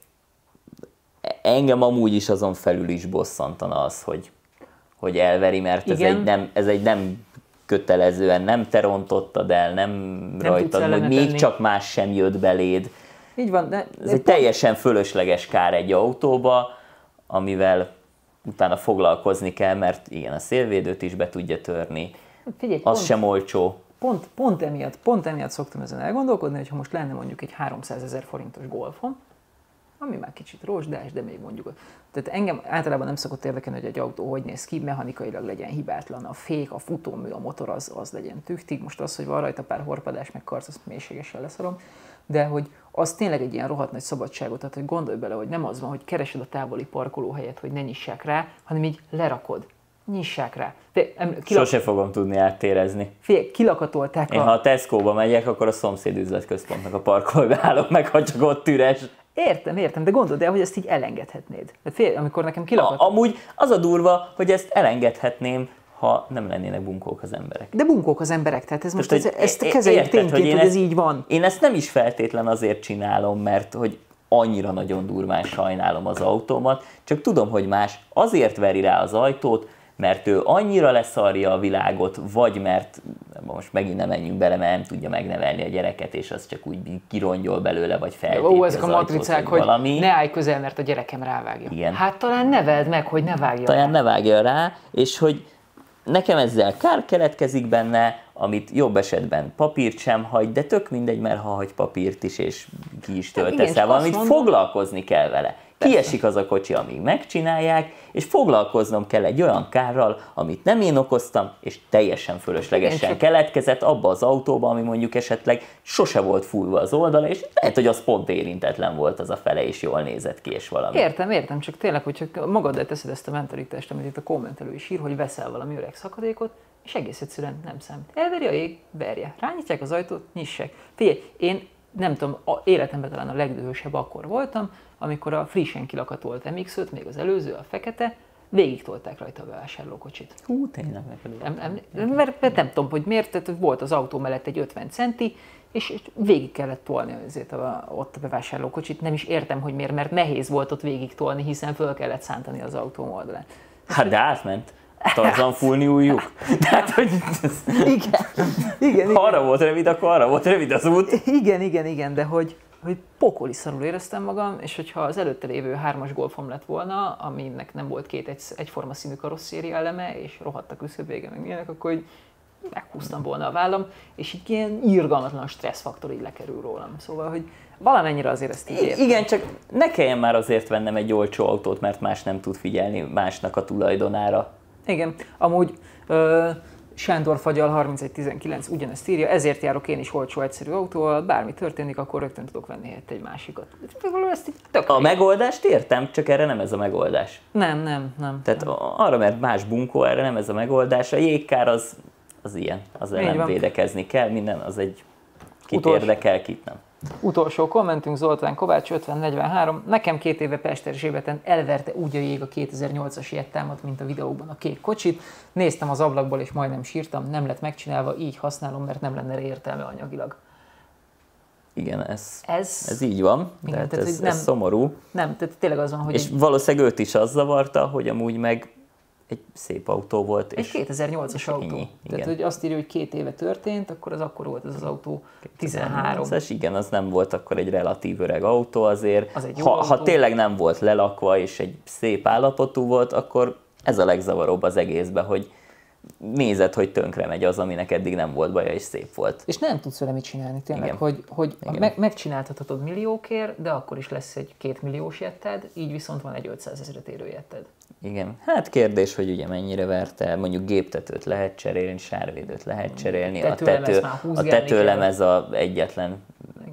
engem amúgy is azon felül is bosszantana az, hogy elveri, mert ez egy nem kötelezően, nem te rontottad el, nem rajtad, hogy még csak más sem jött beléd. Így van, de ez egy teljesen fölösleges kár egy autóba, amivel utána foglalkozni kell, mert igen, a szélvédőt is be tudja törni. Figyelj, az sem olcsó. Pont emiatt szoktam ezen elgondolkodni, hogy ha most lenne mondjuk egy 300 000 forintos Golfom, ami már kicsit rozsdás, de még mondjuk... Tehát engem általában nem szokott érdekelni, hogy egy autó hogy néz ki, mechanikailag legyen hibátlan, a fék, a futómű, a motor az legyen tüchtig. Most az, hogy van rajta pár horpadás, meg karc, azt mélységesen leszarom. De hogy az tényleg egy ilyen rohadt nagy szabadságot, tehát hogy gondolj bele, hogy nem az van, hogy keresed a távoli parkolóhelyet, hogy ne nyissák rá, hanem így lerakod. nyissák rá. Sose fogom tudni áttérezni. Kilakatolták Én ha a Tesco-ba megyek, akkor a szomszéd üzletközpontnak a parkolóba állok meg, ha csak ott üres. Értem, de gondold el, hogy ezt így elengedhetnéd. Amikor nekem Amúgy az a durva, hogy ezt elengedhetném, ha nem lennének bunkók az emberek. De bunkók az emberek, tehát ez most ezt kezeljük tényként, hogy ez így van. Én ezt nem is feltétlen azért csinálom, mert hogy annyira nagyon durván sajnálom az autómat, csak tudom, hogy más azért veri rá az ajtót, mert ő annyira leszarja a világot, vagy mert, most megint nem menjünk bele, mert nem tudja megnevelni a gyereket, és az csak úgy kirongyol belőle, vagy feltépi ezek a matricák, hogy valami. Ne állj közel, mert a gyerekem rávágja. Igen. Hát talán neveld meg, hogy ne vágja talán ne vágja rá, és hogy nekem ezzel kár keletkezik benne, amit jobb esetben papírt sem hagy, de tök mindegy, mert ha hagy papírt is, és ki is töltesz el valamit, foglalkozni kell vele. Kiesik az a kocsi, amíg megcsinálják, és foglalkoznom kell egy olyan kárral, amit nem én okoztam, és teljesen fölöslegesen keletkezett abba az autóba, ami mondjuk esetleg sose volt fújva az oldala, és lehet, hogy az pont érintetlen volt az a fele, és jól nézett ki, és valami. Értem, csak tényleg, hogy csak magaddal teszed ezt a mentalitást, amit itt a kommentelő is ír, hogy veszel valami öreg szakadékot, és egész egyszerűen nem számít. Elveri a jég, verje. Rányitják az ajtót, nyissák. Figyelj, én nem tudom, életemben talán a legdühösebb akkor voltam, amikor a frissen kilakatolt MX-5, még az előző, a fekete, végig tolták rajta a bevásárlókocsit. Tényleg mert nem tudom, hogy miért, tehát volt az autó mellett egy 50 centi, és végig kellett tolni ott a bevásárlókocsit. Nem is értem, hogy miért, mert nehéz volt ott végig tolni, hiszen föl kellett szántani az autó oldalán. Hát de átment. Tarzan fúlni újjuk. Tehát, hogy igen. Arra volt rövid, akkor arra volt rövid az út. Igen, de hogy pokoli szarul éreztem magam, és hogyha az előtte lévő 3-as Golfom lett volna, aminek nem volt két egyforma színű karosszéria eleme, és rohadt a küszöbvége, meg ilyenek, akkor meghúztam volna a vállam, és így ilyen irgalmatlan stresszfaktor így lekerül rólam. Szóval, hogy valamennyire azért ezt így értem. Igen, csak ne kelljen már azért vennem egy olcsó autót, mert más nem tud figyelni másnak a tulajdonára. Igen, amúgy Sándor Fagyal 3119 ugyanezt írja, ezért járok én is olcsó egyszerű autóval, bármi történik, akkor rögtön tudok venni helyette egy másikat. A megoldást értem, csak erre nem ez a megoldás. Nem. Tehát arra, mert más bunkó, erre nem ez a megoldás. A jégkár az ilyen, az ellen védekezni kell, minden az egy kit érdekel, kit nem. Utolsó kommentünk, Zoltán Kovács 5043. Nekem 2 éve Pest Erzsébeten elverte úgy a jég a 2008-as Jettámat, mint a videóban a kék kocsit. Néztem az ablakból és majdnem sírtam, nem lett megcsinálva, így használom, mert nem lenne értelme anyagilag. Igen, ez így van, igen, tehát ez szomorú. Nem, tehát tényleg az van, hogy... És valószínűleg őt is az zavarta, hogy amúgy meg egy szép autó volt. Egy 2008-as autó. Tehát, hogy azt írja, hogy 2 éve történt, akkor az akkor volt ez az autó 13. Igen, az nem volt akkor egy relatív öreg autó azért. Az egy ha tényleg nem volt lelakva és egy szép állapotú volt, akkor ez a legzavaróbb az egészben, hogy nézed, hogy tönkre megy az, aminek eddig nem volt baja, és szép volt. És nem tudsz vele mit csinálni tényleg, hogy megcsináltathatod milliókért, de akkor is lesz egy 2 milliós jetted, így viszont van egy 500 000 érő jetted. Igen, hát kérdés, hogy ugye mennyire verte, mondjuk géptetőt lehet cserélni, sárvédőt lehet cserélni, a tetőlemez az egyetlen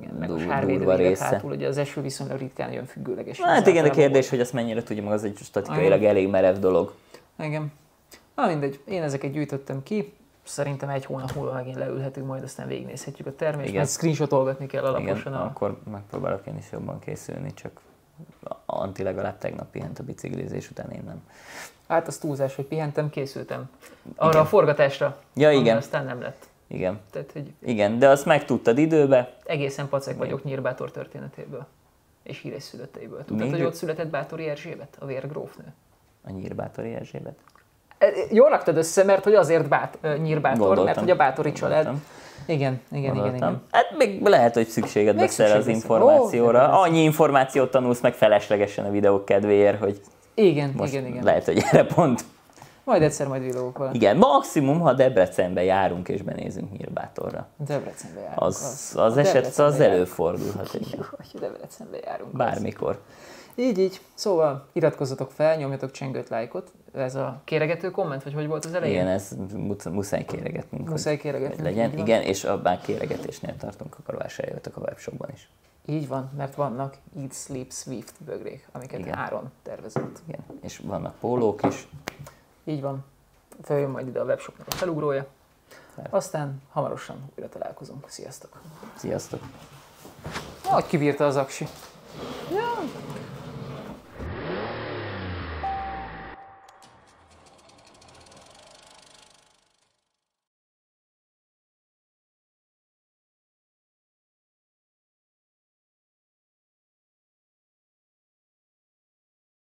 durva része. Hátul, ugye az eső viszonylag ritkán jön függőleges. Hát igen, de kérdés, hogy azt mennyire tudja, meg az egy statikailag elég merev dolog. Igen. Na mindegy, én ezeket gyűjtöttem ki, szerintem 1 hónap múlva megint leülhetünk, majd aztán végignézhetjük a termést, majd screenshotolgatni kell alaposan. Igen, akkor megpróbálok én is jobban készülni, csak Anti legalább tegnap pihent a biciklizés után, én nem. Hát az túlzás, hogy pihentem, készültem. Arra igen. A forgatásra, ja, igen. Aztán nem lett. Igen. Tehát, hogy igen, de azt megtudtad időbe. Egészen pacek vagyok Nyír Bátor történetéből és híres születeiből. Tudtad, hogy ott született Báthori Erzsébet, a vérgrófnő? A Nyír Báthori Erzsébet? Jól raktad össze, mert hogy azért Nyír Bátor, gondoltam, mert hogy a Báthori család. Gondoltam. Igen. Hát még lehet, hogy szükséged lesz erre az információra. Annyi információt tanulsz meg feleslegesen a videók kedvéért, hogy igen. lehet, hogy erre pont. Majd egyszer videók van. Igen, maximum, ha Debrecenbe járunk és benézünk Nyírbátorra. Debrecenbe járunk. Az eset az előfordulhat. Debrecenbe járunk. Bármikor. Így. Szóval iratkozzatok fel, nyomjatok csengőt, lájkot. Ez a kéregető komment, vagy hogy volt az elején? Igen, ez muszáj kéregetnünk. Muszáj kéregetnünk. Legyen. Igen, és abban kéregetésnél tartunk, akkor vásároljatok a webshopban is. Így van, mert vannak Eat, Sleep, Swift bögrék, amiket igen. Áron tervezett. Igen, és vannak pólók is. Így van. feljön majd ide a webshopnak a felugrója. Aztán hamarosan újra találkozunk. Sziasztok! Sziasztok! Ahogy kibírta az aksi. Ja.